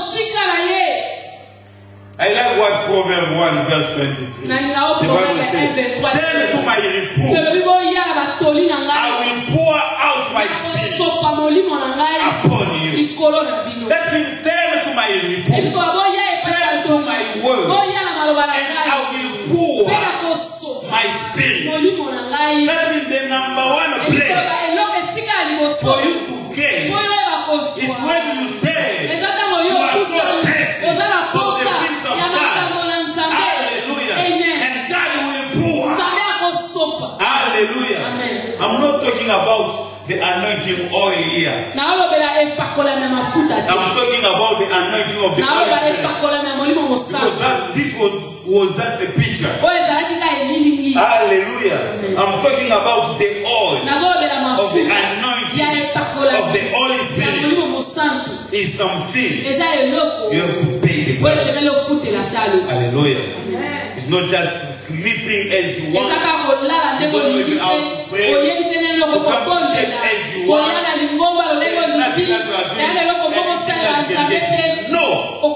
I like what Proverbs 1 verse 23. The Bible says, "Turn to my reproof. I will pour out my spirit upon you." That means turn to my reproof. Turn to my word. And I will pour my spirit. That means the number one place for you to gain is when you turn. You are so thirsty for the things of God. Hallelujah. Amen. And God will pour. Hallelujah. Amen. I'm not talking about the anointing oil here. I'm talking about the anointing of the Holy Spirit. Because this was that the picture. Hallelujah. I'm talking about the oil of the anointing of the Holy Spirit. Is something you have to pay the price. Hallelujah. Amen. It's not just sleeping as you want. You go out pray. You come to church as you want. There is nothing thing that you are doing, anything that you can get. No.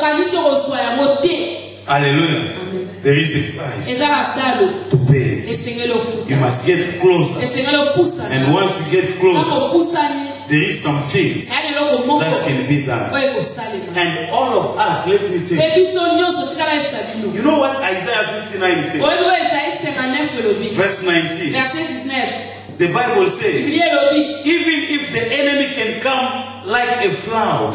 Hallelujah.
Amen.
There is a price to pay. You must get closer. And once you get closer, there is something that can be done. And all of us, let me tell you. You know what Isaiah 59 says? Verse 19. The Bible says, even if the enemy can come like a flower,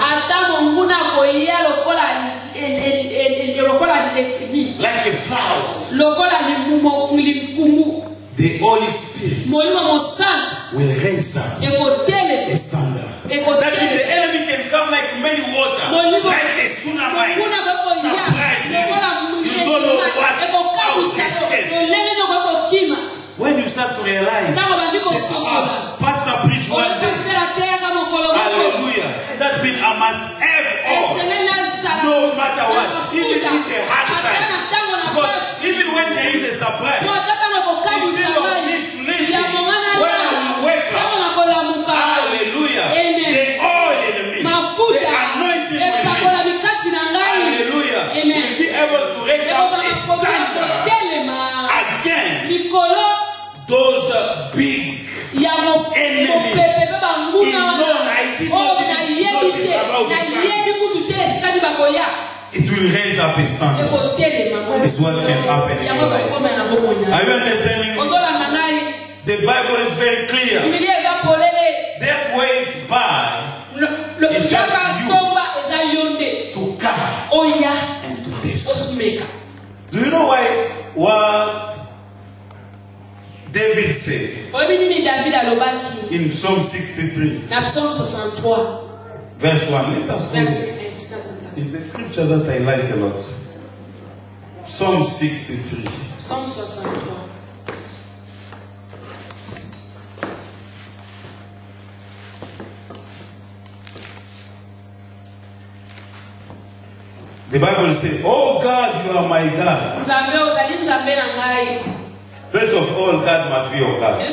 the Holy Spirit will raise up a standard. That means the enemy can come like many water, like a tsunami, surprise you. You don't know what, how to escape. When you start to realize, Pastor preached one day, hallelujah, that means I must have all, no matter what, even in the hard time. Because even when there is a surprise, instead of me sleeping, when I will wake up, hallelujah, the oil in me, the anointing in me, hallelujah, will be able to raise up a standard again. Those big enemies. It will raise up a standard. It's what can happen in your life. Are you understanding? The Bible is very clear. That way is bad. It's just you to come and to test. Do you know why? What David said in Psalm 63, verse 1. Let us go. It's the scripture that I like a lot. Psalm 63. The Bible says, oh God, you are my God. First of all, God must be your God.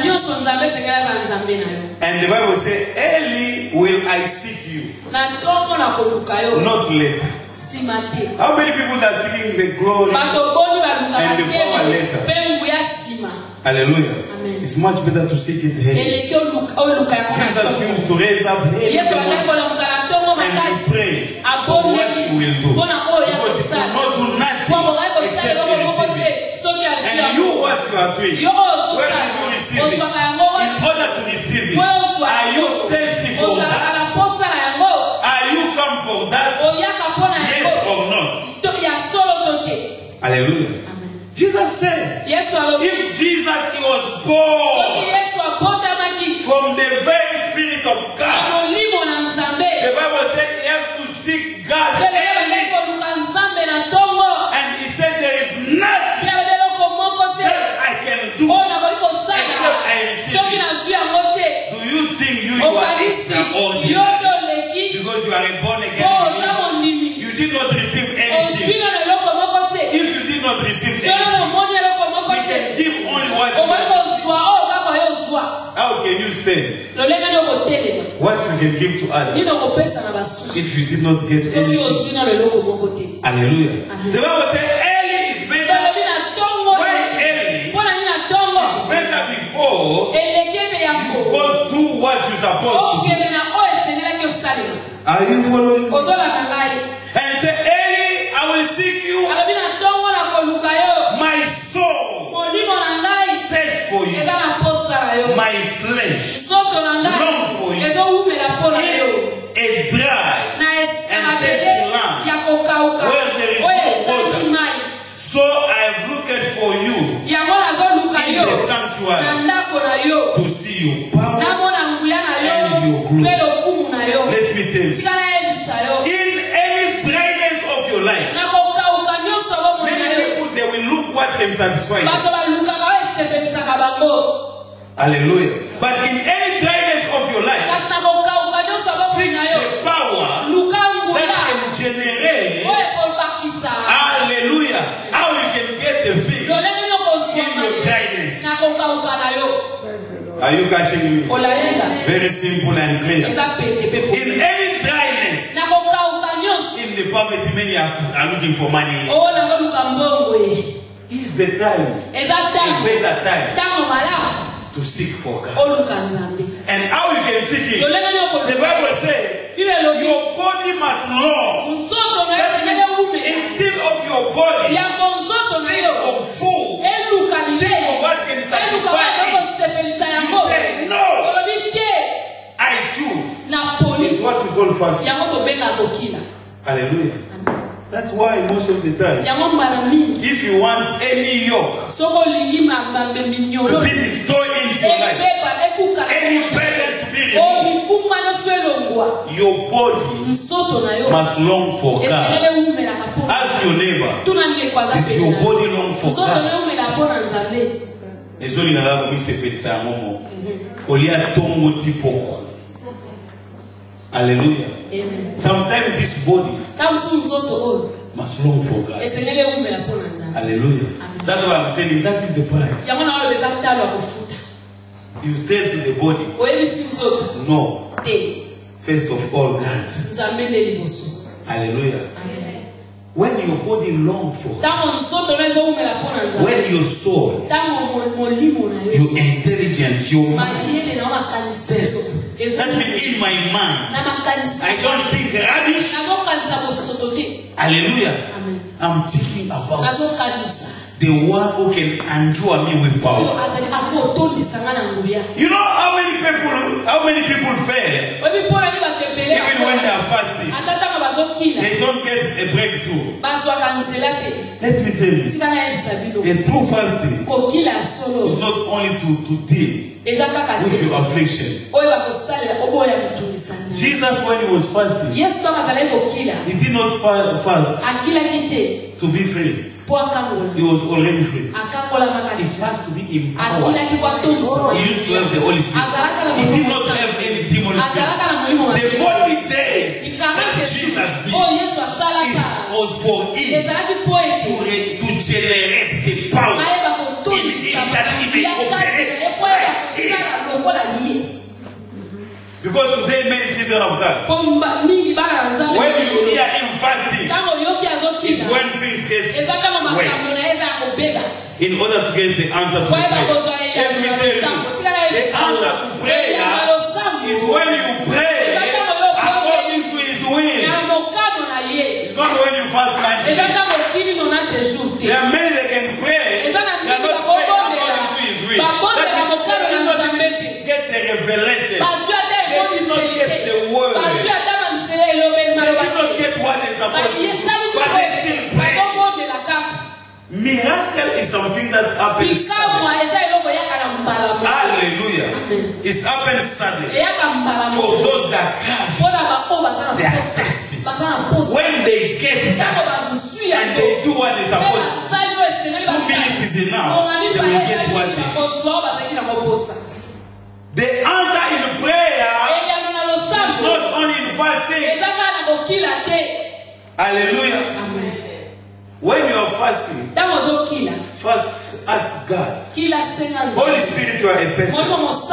And the Bible says, early will I seek you, not later. How many people are seeking the glory and the power later? Hallelujah. Amen. It's much better to seek it early. Jesus used to raise up early and to pray for what he will do. Because he could not do nothing except to receive it. And you, what you are doing, where will you receive it? In order to receive it, are you thirsty for that? Are you come for that? Yes or no? Hallelujah. Amen. Jesus said, if Jesus was born from the very Spirit of God, the Bible said he has to seek God early. And he said there is nothing that I can do except I receive it. Do you think you are extraordinary because you are a born again believer? You did not receive anything. If you did not receive anything, we can give only what you have. How can you stand? What you can give to others if you did not get anything? Hallelujah. The Bible says early is better. Why early? It's better before you go do what you're supposed to do. Are you following? And say early I will seek you. My soul thirsts for you. My flesh long for you. A dry and thirsty land where there is no water. So I have looked for you in the sanctuary to see your power and your glory. Let me tell you, in any dryness of your life, many people, they will look what can satisfy them. Hallelujah. But in any dryness of your life, seek the power that can generate, hallelujah, how you can get the thing in your dryness. dryness. Are you catching me? Very simple and clear. In any dryness, in the poverty, many are looking for money. Is the time, a better time to seek for God. And how you can seek it? The Bible says your body must long. Instead of your body, seek for food. Seek for what can satisfy it. You say, no, I choose. It's what we call fasting. Hallelujah. That's why most of the time, if you want any yoke to be destroyed into your life, any burden to be removed, your body must long for God. Ask your neighbor, did your body long for God? Hallelujah. Amen. Sometimes this body must long for God. Hallelujah. Amen. That's why I'm telling you, that is the price. You tell to the body, no. First of all, God. Hallelujah. Amen. When your body longs for God, when your soul, your intelligence, your mind, that means in my mind, I don't think rubbish. Hallelujah. Amen. I'm thinking about the one who can endure me with power. You know how many people fail even when they are fasting? They don't get a breakthrough. Let me tell you, a true fasting is not only to deal with your affliction. Jesus, when he was fasting, he did not fast to be free. He was already free. He has to be empowered. He used to have the Holy Spirit. He did not have any demon spirit. The 40 days that Jesus did, it was for him to generate the power in him that he may operate by him. Because today many children of God, when you hear him fasting, is when things get worse. In order to get the answer to prayer. Let me tell you, the answer to prayer is when you pray according to his will. It's not when you fast mindfully. There are many that can pray, they are not praying according to his will. That means they did not even get the revelation. They did not get the word. They did not get what they're supposed to do. But they still pray. Miracle is something that happens suddenly. Hallelujah. It's happened suddenly. For those that have, they are thirsty. When they get that and they do what they're supposed to do, 2 minutes is enough. They will get what they need. The answer in prayer is not only in fasting. Hallelujah. Amen. When you are fasting, first ask God. Holy Spirit, you are a person.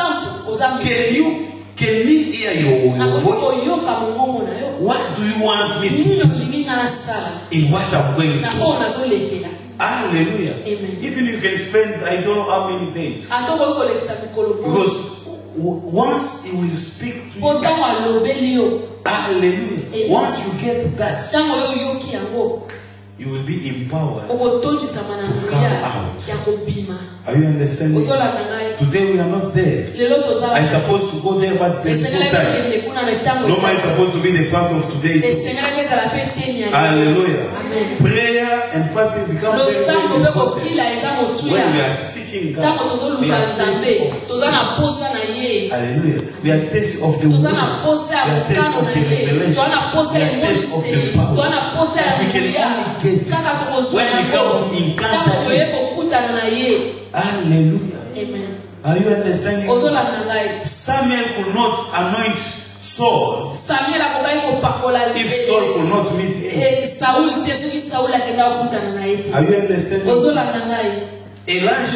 Can me hear your voice? What do you want me to do in what I'm going to do? Hallelujah. Amen. Even you can spend, I don't know how many days. Because once he will speak to you, hallelujah. Amen. Once you get that, you will be empowered to come out. Are you understanding? Today we are not there. I'm supposed to go there, but there is no time. Normally I'm supposed to be the part of today. Hallelujah. Amen. Prayer and fasting become very important. When we are seeking God, we are tasting of hallelujah. We are tasting of the word. We are tasting of the revelation. We are tasting of the power. And we can only get it when we come to encounter him. Hallelujah. Amen. Are you understanding? Samuel could not anoint Saul if Saul could not meet him. Are you understanding? Elijah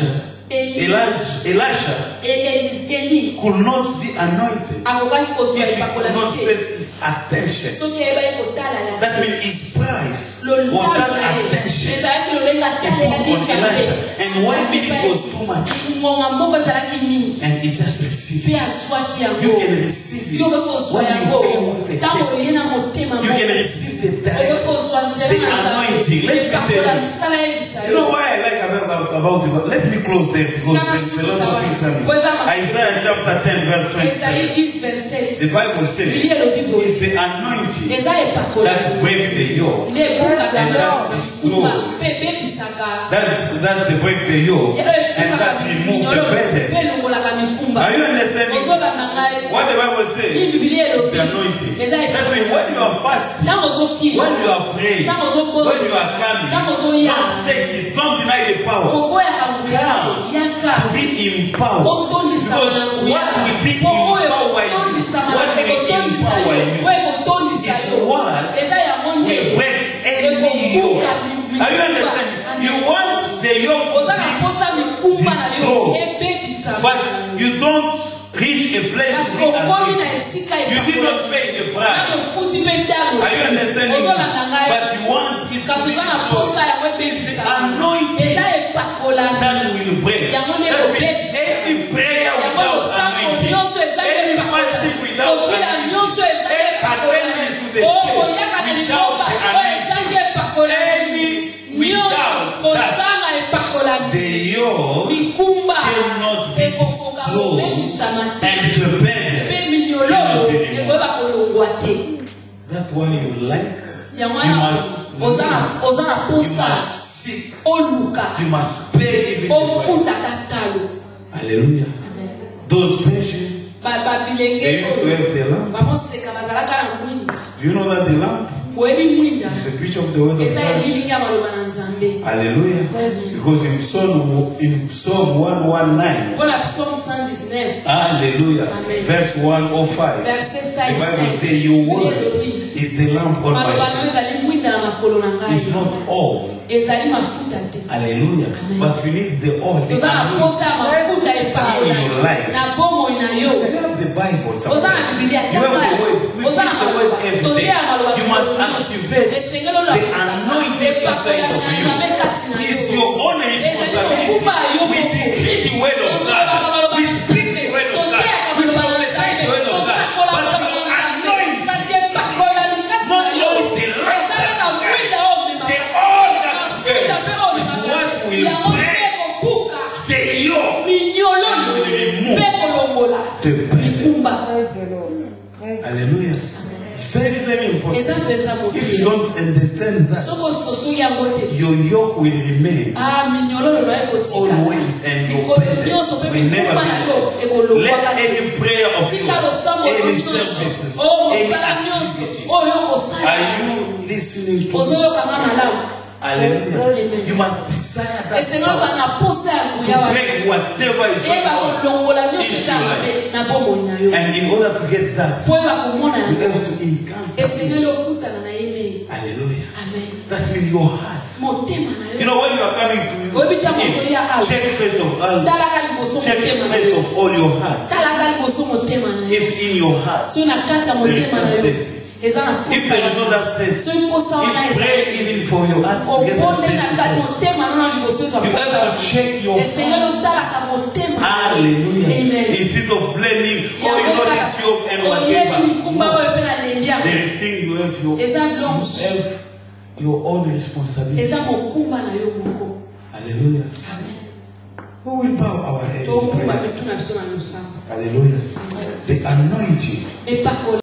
Elisha could not be anointed if he could not set his attention. That means his price was that attention he put on Elisha. And 1 minute was too much. And he just received it. You can receive it when you came with a testimony. You can receive the direction, the anointing. Let me tell you. You know why I like about it? Let me close there because there's a lot of things happening. Isaiah chapter 10 verse 27. The Bible says it's the anointing that breaks the yoke and that destroys. That they break the yoke and that remove the burden. Are you understanding? What the Bible says is the anointing. That means when you are fasting, when you are praying, when you are coming, don't take it, don't deny the power. Come to be empowered. Because what will be empower you, what will empower you is what will break any yoke. Are you understanding? You want the yoke to be destroyed, but you don't reach a place to be anointed. You did not pay the price. Are you understanding? But you want it to be destroyed. It's the anointing that will break. That means every prayer without anointing, every fasting without anointing, every attendance to the church without the anointing, without that, the yoke cannot be destroyed and the burden cannot be removed. That's why you like, you must seek, you must pay even the price. Hallelujah. Those versions, they used to have the lamp. Do you know that the lamp is the preach of the word of God? Hallelujah. Because in Psalm 119, hallelujah, verse 105, the Bible says your word is the lamp on my feet. It's not all. Hallelujah. But we need the oil, the anointing in your life. You have the Bible somewhere. You have the word. We preach the word every day. You must activate the anointing inside of you. It's your own responsibility. We decree the word of God. We speak the word of God. We prophesy the word of God. But your anointing, not only the light that you carry, the oil that you carry, is what will break the yoke and will remove the burden. Hallelujah. Very, very important. If you don't understand that, your yoke will remain always and your burden will never be. Let any prayer of yours, any services, any activity, are you listening to me? Hallelujah. You must desire that to break whatever is going on in your life. And in order to get that, you have to encounter. Hallelujah. That means your heart. You know, when you are coming to check first of all your heart. If in your heart there is no testing. If there is no that test, you pray even for your heart to get that test. You have to check your heart. Hallelujah. Instead of blaming, oh, you know this yoke and whatever. No. There is thing you have your own responsibility. Hallelujah. Who will bow our head in prayer? Hallelujah. The anointing